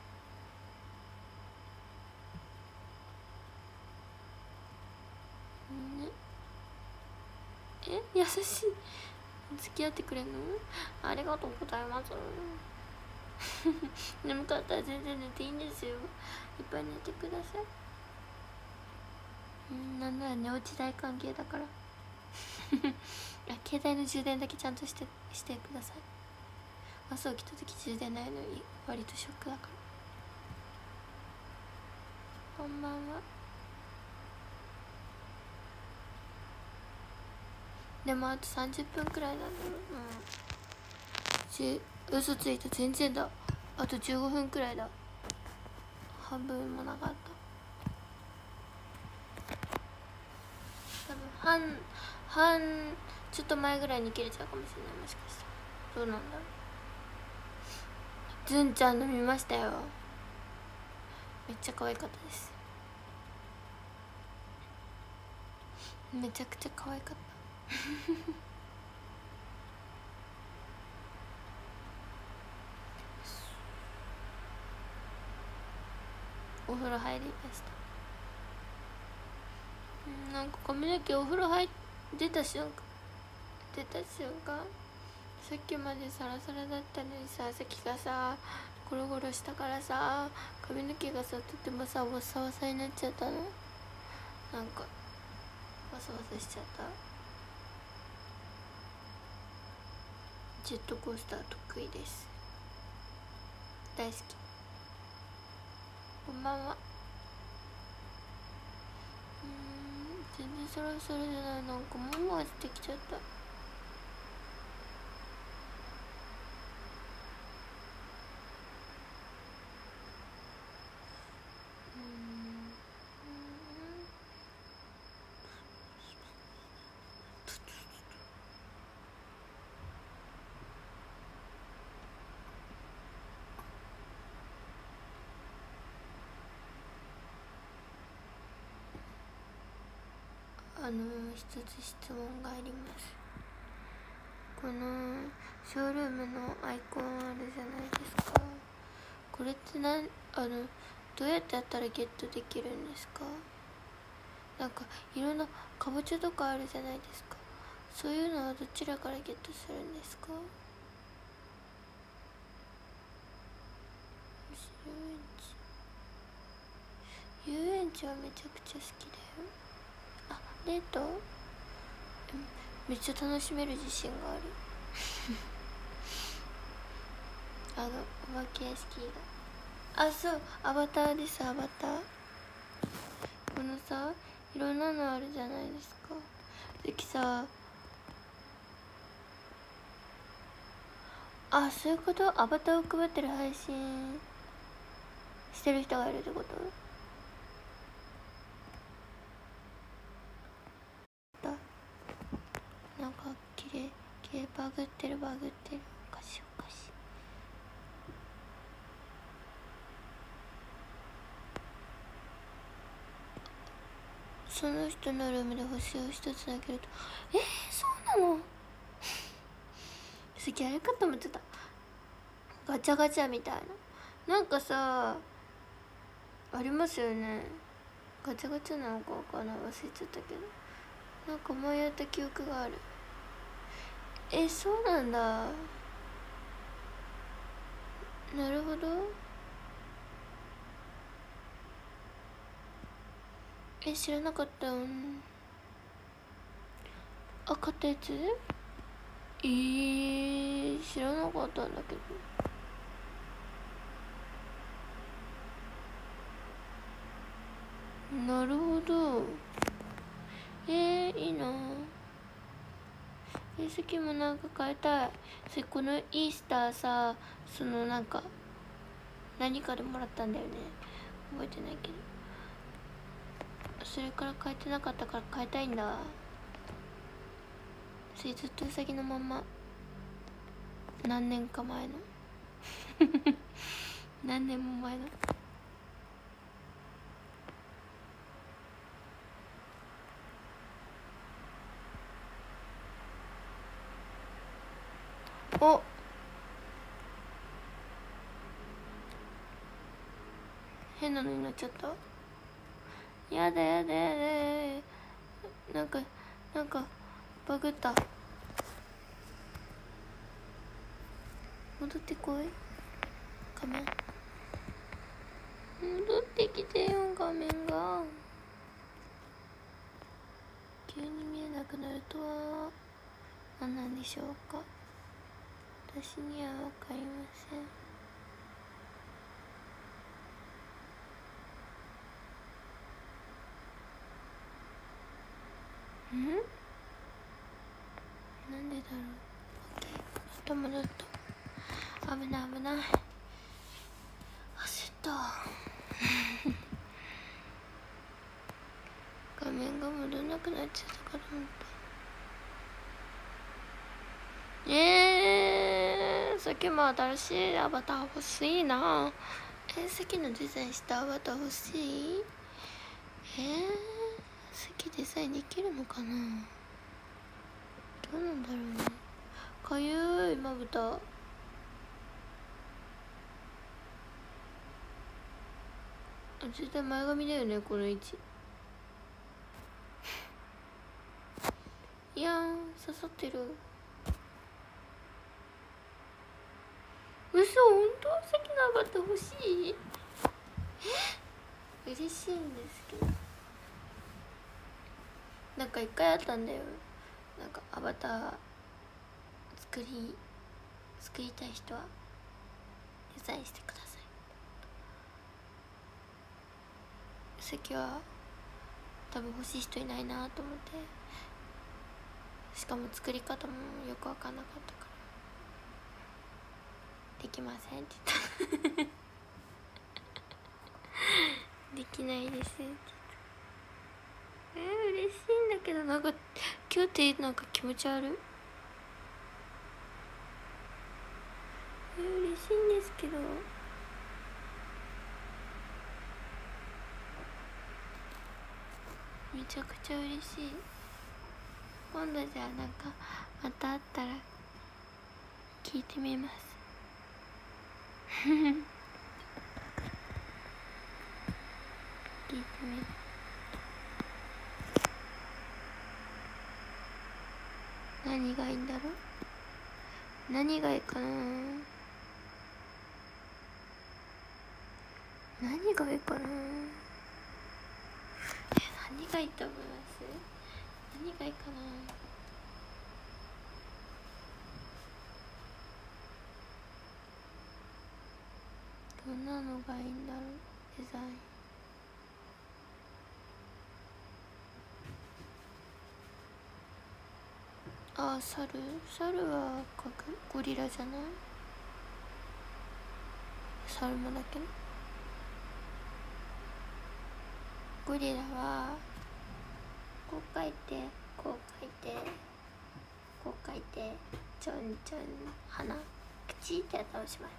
ね、え、優しい。付き合ってくれんの？ありがとうございます眠かったら全然寝ていいんですよ。いっぱい寝てください。うん、なんなら寝落ち大歓迎だから携帯の充電だけちゃんとしてしてください。朝起きた時充電ないのに割とショックだから。こんばんは。でもあとさんじゅっぷんくらいなんだろう。うん、嘘ついた、全然だ。あとじゅうごふんくらいだ。半分もなかった。多分半半ちょっと前ぐらいに切れちゃうかもしれない。もしかしたらどうなんだろう。ずんちゃん飲みましたよ。めっちゃ可愛かったです。めちゃくちゃ可愛かったお風呂入りました。なんか髪の毛お風呂入出た瞬間出た瞬間さっきまでサラサラだったのにさ、さっきがさゴロゴロしたからさ、髪の毛がさとてもさわさわさになっちゃったの。なんかわさわさしちゃった。ジェットコースター得意です。大好き。こんばんは。うん、全然サラサラじゃない。なんかももがしてきちゃった。あの一つ質問があります。このショールームのアイコンあるじゃないですか。これってなんあのどうやってやったらゲットできるんですか？なんかいろんなかぼちゃとかあるじゃないですか。 そういうのはどちらからゲットするんですか？遊園地はめちゃくちゃ好きだよ。あ、デート、うん、めっちゃ楽しめる自信があるあのお化け屋敷が、あ、そう、アバターです。アバター、このさ、いろんなのあるじゃないですか。できさ、あ、そういうこと。アバターを配ってる配信してる人がいるってこと？なんかきれいきれい、バグってるバグってる、おかしいおかしい。その人のルームで星を一つ投げると、えー、そうなの？さっきあれかと思ってた、ガチャガチャみたいな。なんかさありますよね、ガチャガチャなのかわかんない、忘れちゃったけど、なんか前やった記憶がある。え、そうなんだ。なるほど。え、知らなかった。うん、あ、買ったやつ？えー、知らなかったんだけど。なるほど。えー、いいな。え、さっきもなんか変えたい。それこのイースターさ、そのなんか何かでもらったんだよね、覚えてないけど。それから変えてなかったから変えたいんだ。それずっとウサギのまんま、何年か前の何年も前の。お、変なのになっちゃった。やだやだやだやだ、なんかなんかバグった。戻ってこい画面、戻ってきてよ画面が。急に見えなくなるとは何なんでしょうか。私には分かりません。ん？なんでだろう。 OK、 また戻った。危ない危ない、焦った画面が戻んなくなっちゃったかと思った。えー、さっきも新しいアバター欲しいな。えー、さっきのデザインしたアバター欲しい。えー、さっきデザインできるのかな。どうなんだろうね。かゆいまぶた。絶対前髪だよね、この位置。いやー、刺さってる。嘘、本当？さっきのアバター欲しい？え、嬉しいんですけど。なんか一回あったんだよ、なんかアバター作り作りたい人はデザインしてください。さっきは多分欲しい人いないなと思って、しかも作り方もよく分かんなかったからできませんって言ったできないですって言った。えー、嬉しいんだけど、なんか今日ってなんか気持ち悪い。えー、嬉しいんですけど。めちゃくちゃ嬉しい。今度じゃあなんかまた会ったら聞いてみます聞いてみる。 何がいいかな。何がいいかな。え、何がいいと思います？何がいいかな。どんなのがいいんだろう。デザイン。あ、猿。猿は描く。ゴリラじゃない？猿もだけど。ゴリラはこう描いてこう描いてこう描いてちょんちょん鼻口ってやったらおしまい。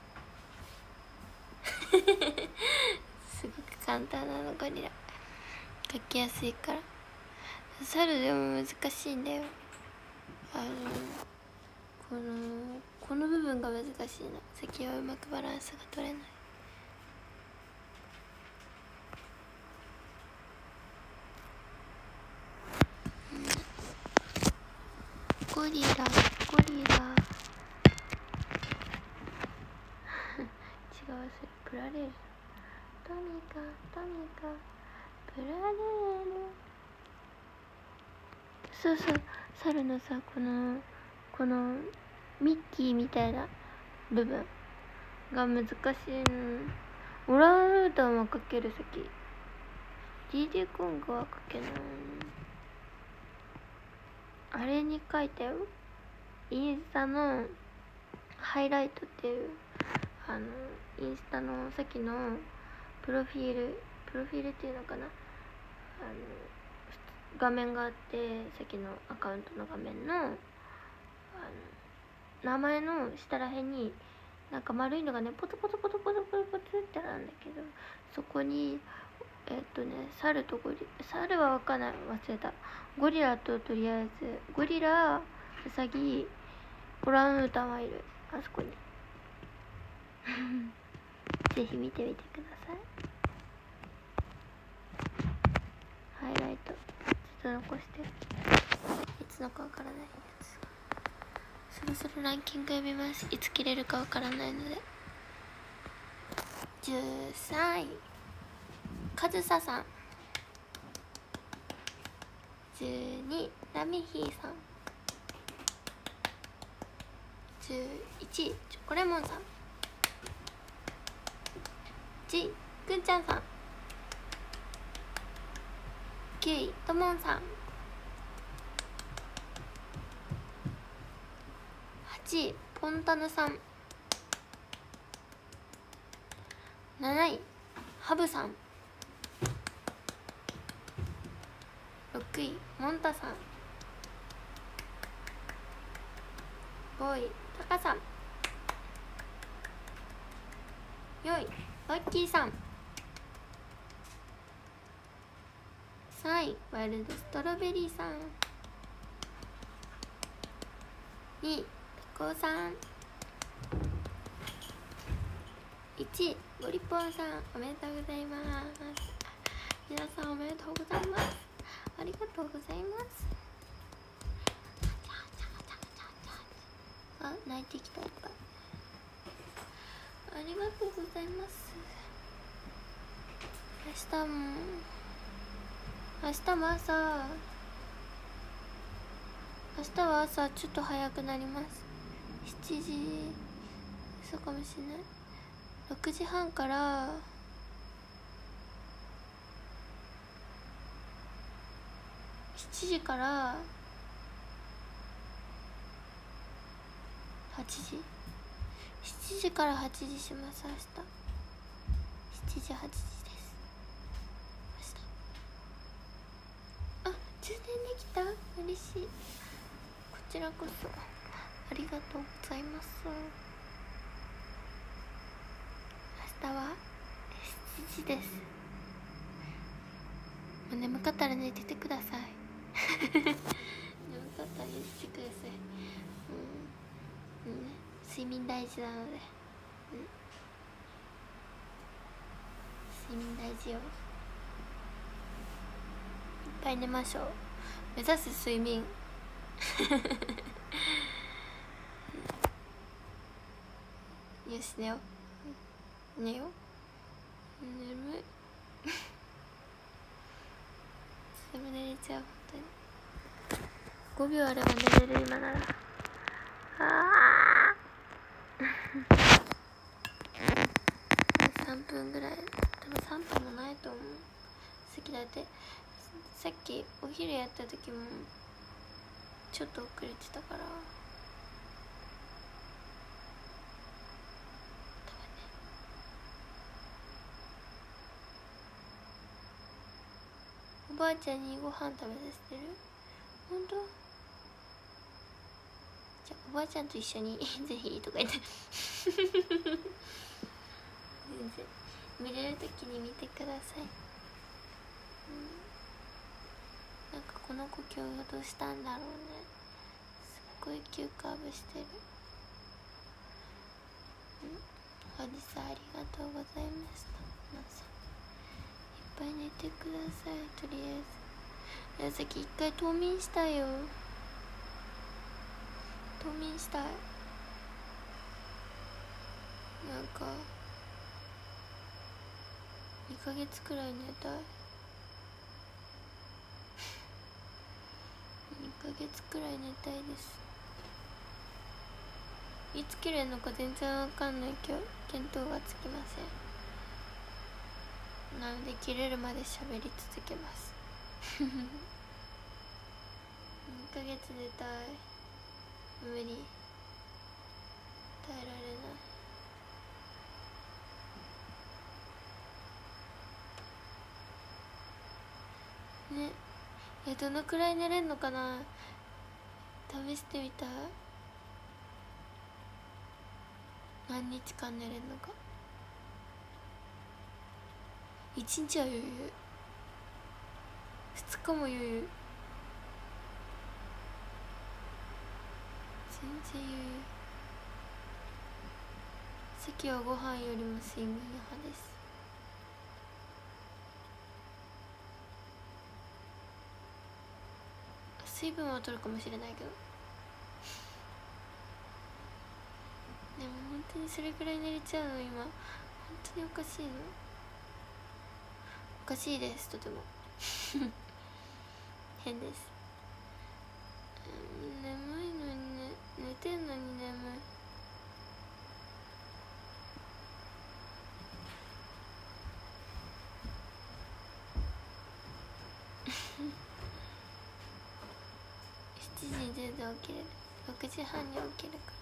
すごく簡単なのゴリラ。描きやすいから。猿でも難しいんだよ。あのこのこの部分が難しいの。先はうまくバランスが取れない。ゴリラゴリラ違う、それプラレール。トミカトミカプラレール。そうそう、猿のさ、このこのミッキーみたいな部分が難しいの。オランウータンは描ける。先 ディーディー コングは描けない。あれに書いたよ。インスタのハイライトっていう、あのインスタのさっきのプロフィールプロフィールっていうのかな、あの画面があって、さっきのアカウントの画面のあの名前の下らへんになんか丸いのがね、ポトポトポトポトポトポトってあるんだけど、そこにえっとね、猿とゴリ猿は分かんない、忘れた。ゴリラととりあえずゴリラ、ウサギ、オランウータンはいる、あそこに。ぜひ見てみてください。ハイライトちょっと残して、いつのかわからないやつ。そろそろランキング読みます。いつ切れるかわからないので。じゅうさんいカズサさん、じゅうにいラミヒーさん、じゅういちいチョコレモンさん、じゅういくんちゃんさん、きゅういともんさん、はちいポンタヌさん、なないハブさん、ろくいモンタさん、ごいタカさん、よんいバッキーさん、さんいワイルドストロベリーさん、にいペコさん、いちいゴリポンさん。おめでとうございます。皆さんおめでとうございます。ありがとうございます。あ、泣いてきた。いっぱいありがとうございます。明日も明日も朝明日は朝ちょっと早くなります。しちじ、そうかもしれない。ろくじはんからしちじからはちじ、しちじからはちじします。明日しちじはちじです。明日あ、充電できた。嬉しい。こちらこそありがとうございます。明日はしちじです。もう眠かったら寝ててください。眠かったら寝ててください。うん、うんね、睡眠大事なので、うん、睡眠大事よ。いっぱい寝ましょう。目指す睡眠。 よし寝よう寝よう眠いでも寝れちゃう本当にごびょうあれば寝れる今ならあさんぷんぐらい多分さんぷんもないと思う。好きだってさっきお昼やった時もちょっと遅れてたからおばあちゃんにご飯食べさせてる？ほんと？じゃあおばあちゃんと一緒にぜひとか言って全然見れるときに見てください、うん、なんかこの子今日どうしたんだろうね。すっごい急カーブしてる。うん、おじさんありがとうございました。皆さんいっぱい寝てください。とりあえずさっき一回冬眠したよ。冬眠したい。なんかにかげつくらい寝たいにかげつくらい寝たいです。いつ切れるのか全然わかんないけど見当がつきません。なので切れるまで喋り続けますにかげつ寝たい。無理、耐えられないね。いやどのくらい寝れんのかな、試してみたい。何日間寝れんのか。いちにちは余裕、ふつかも余裕、全然余裕。席はご飯よりも睡眠派です。水分は取るかもしれないけどでも本当にそれくらい寝れちゃうの今本当におかしいの。おかしいです、とても変です、うん、眠いのに、ね、寝てんのに眠いしちじに全然起きれる。ろくじはんに起きるか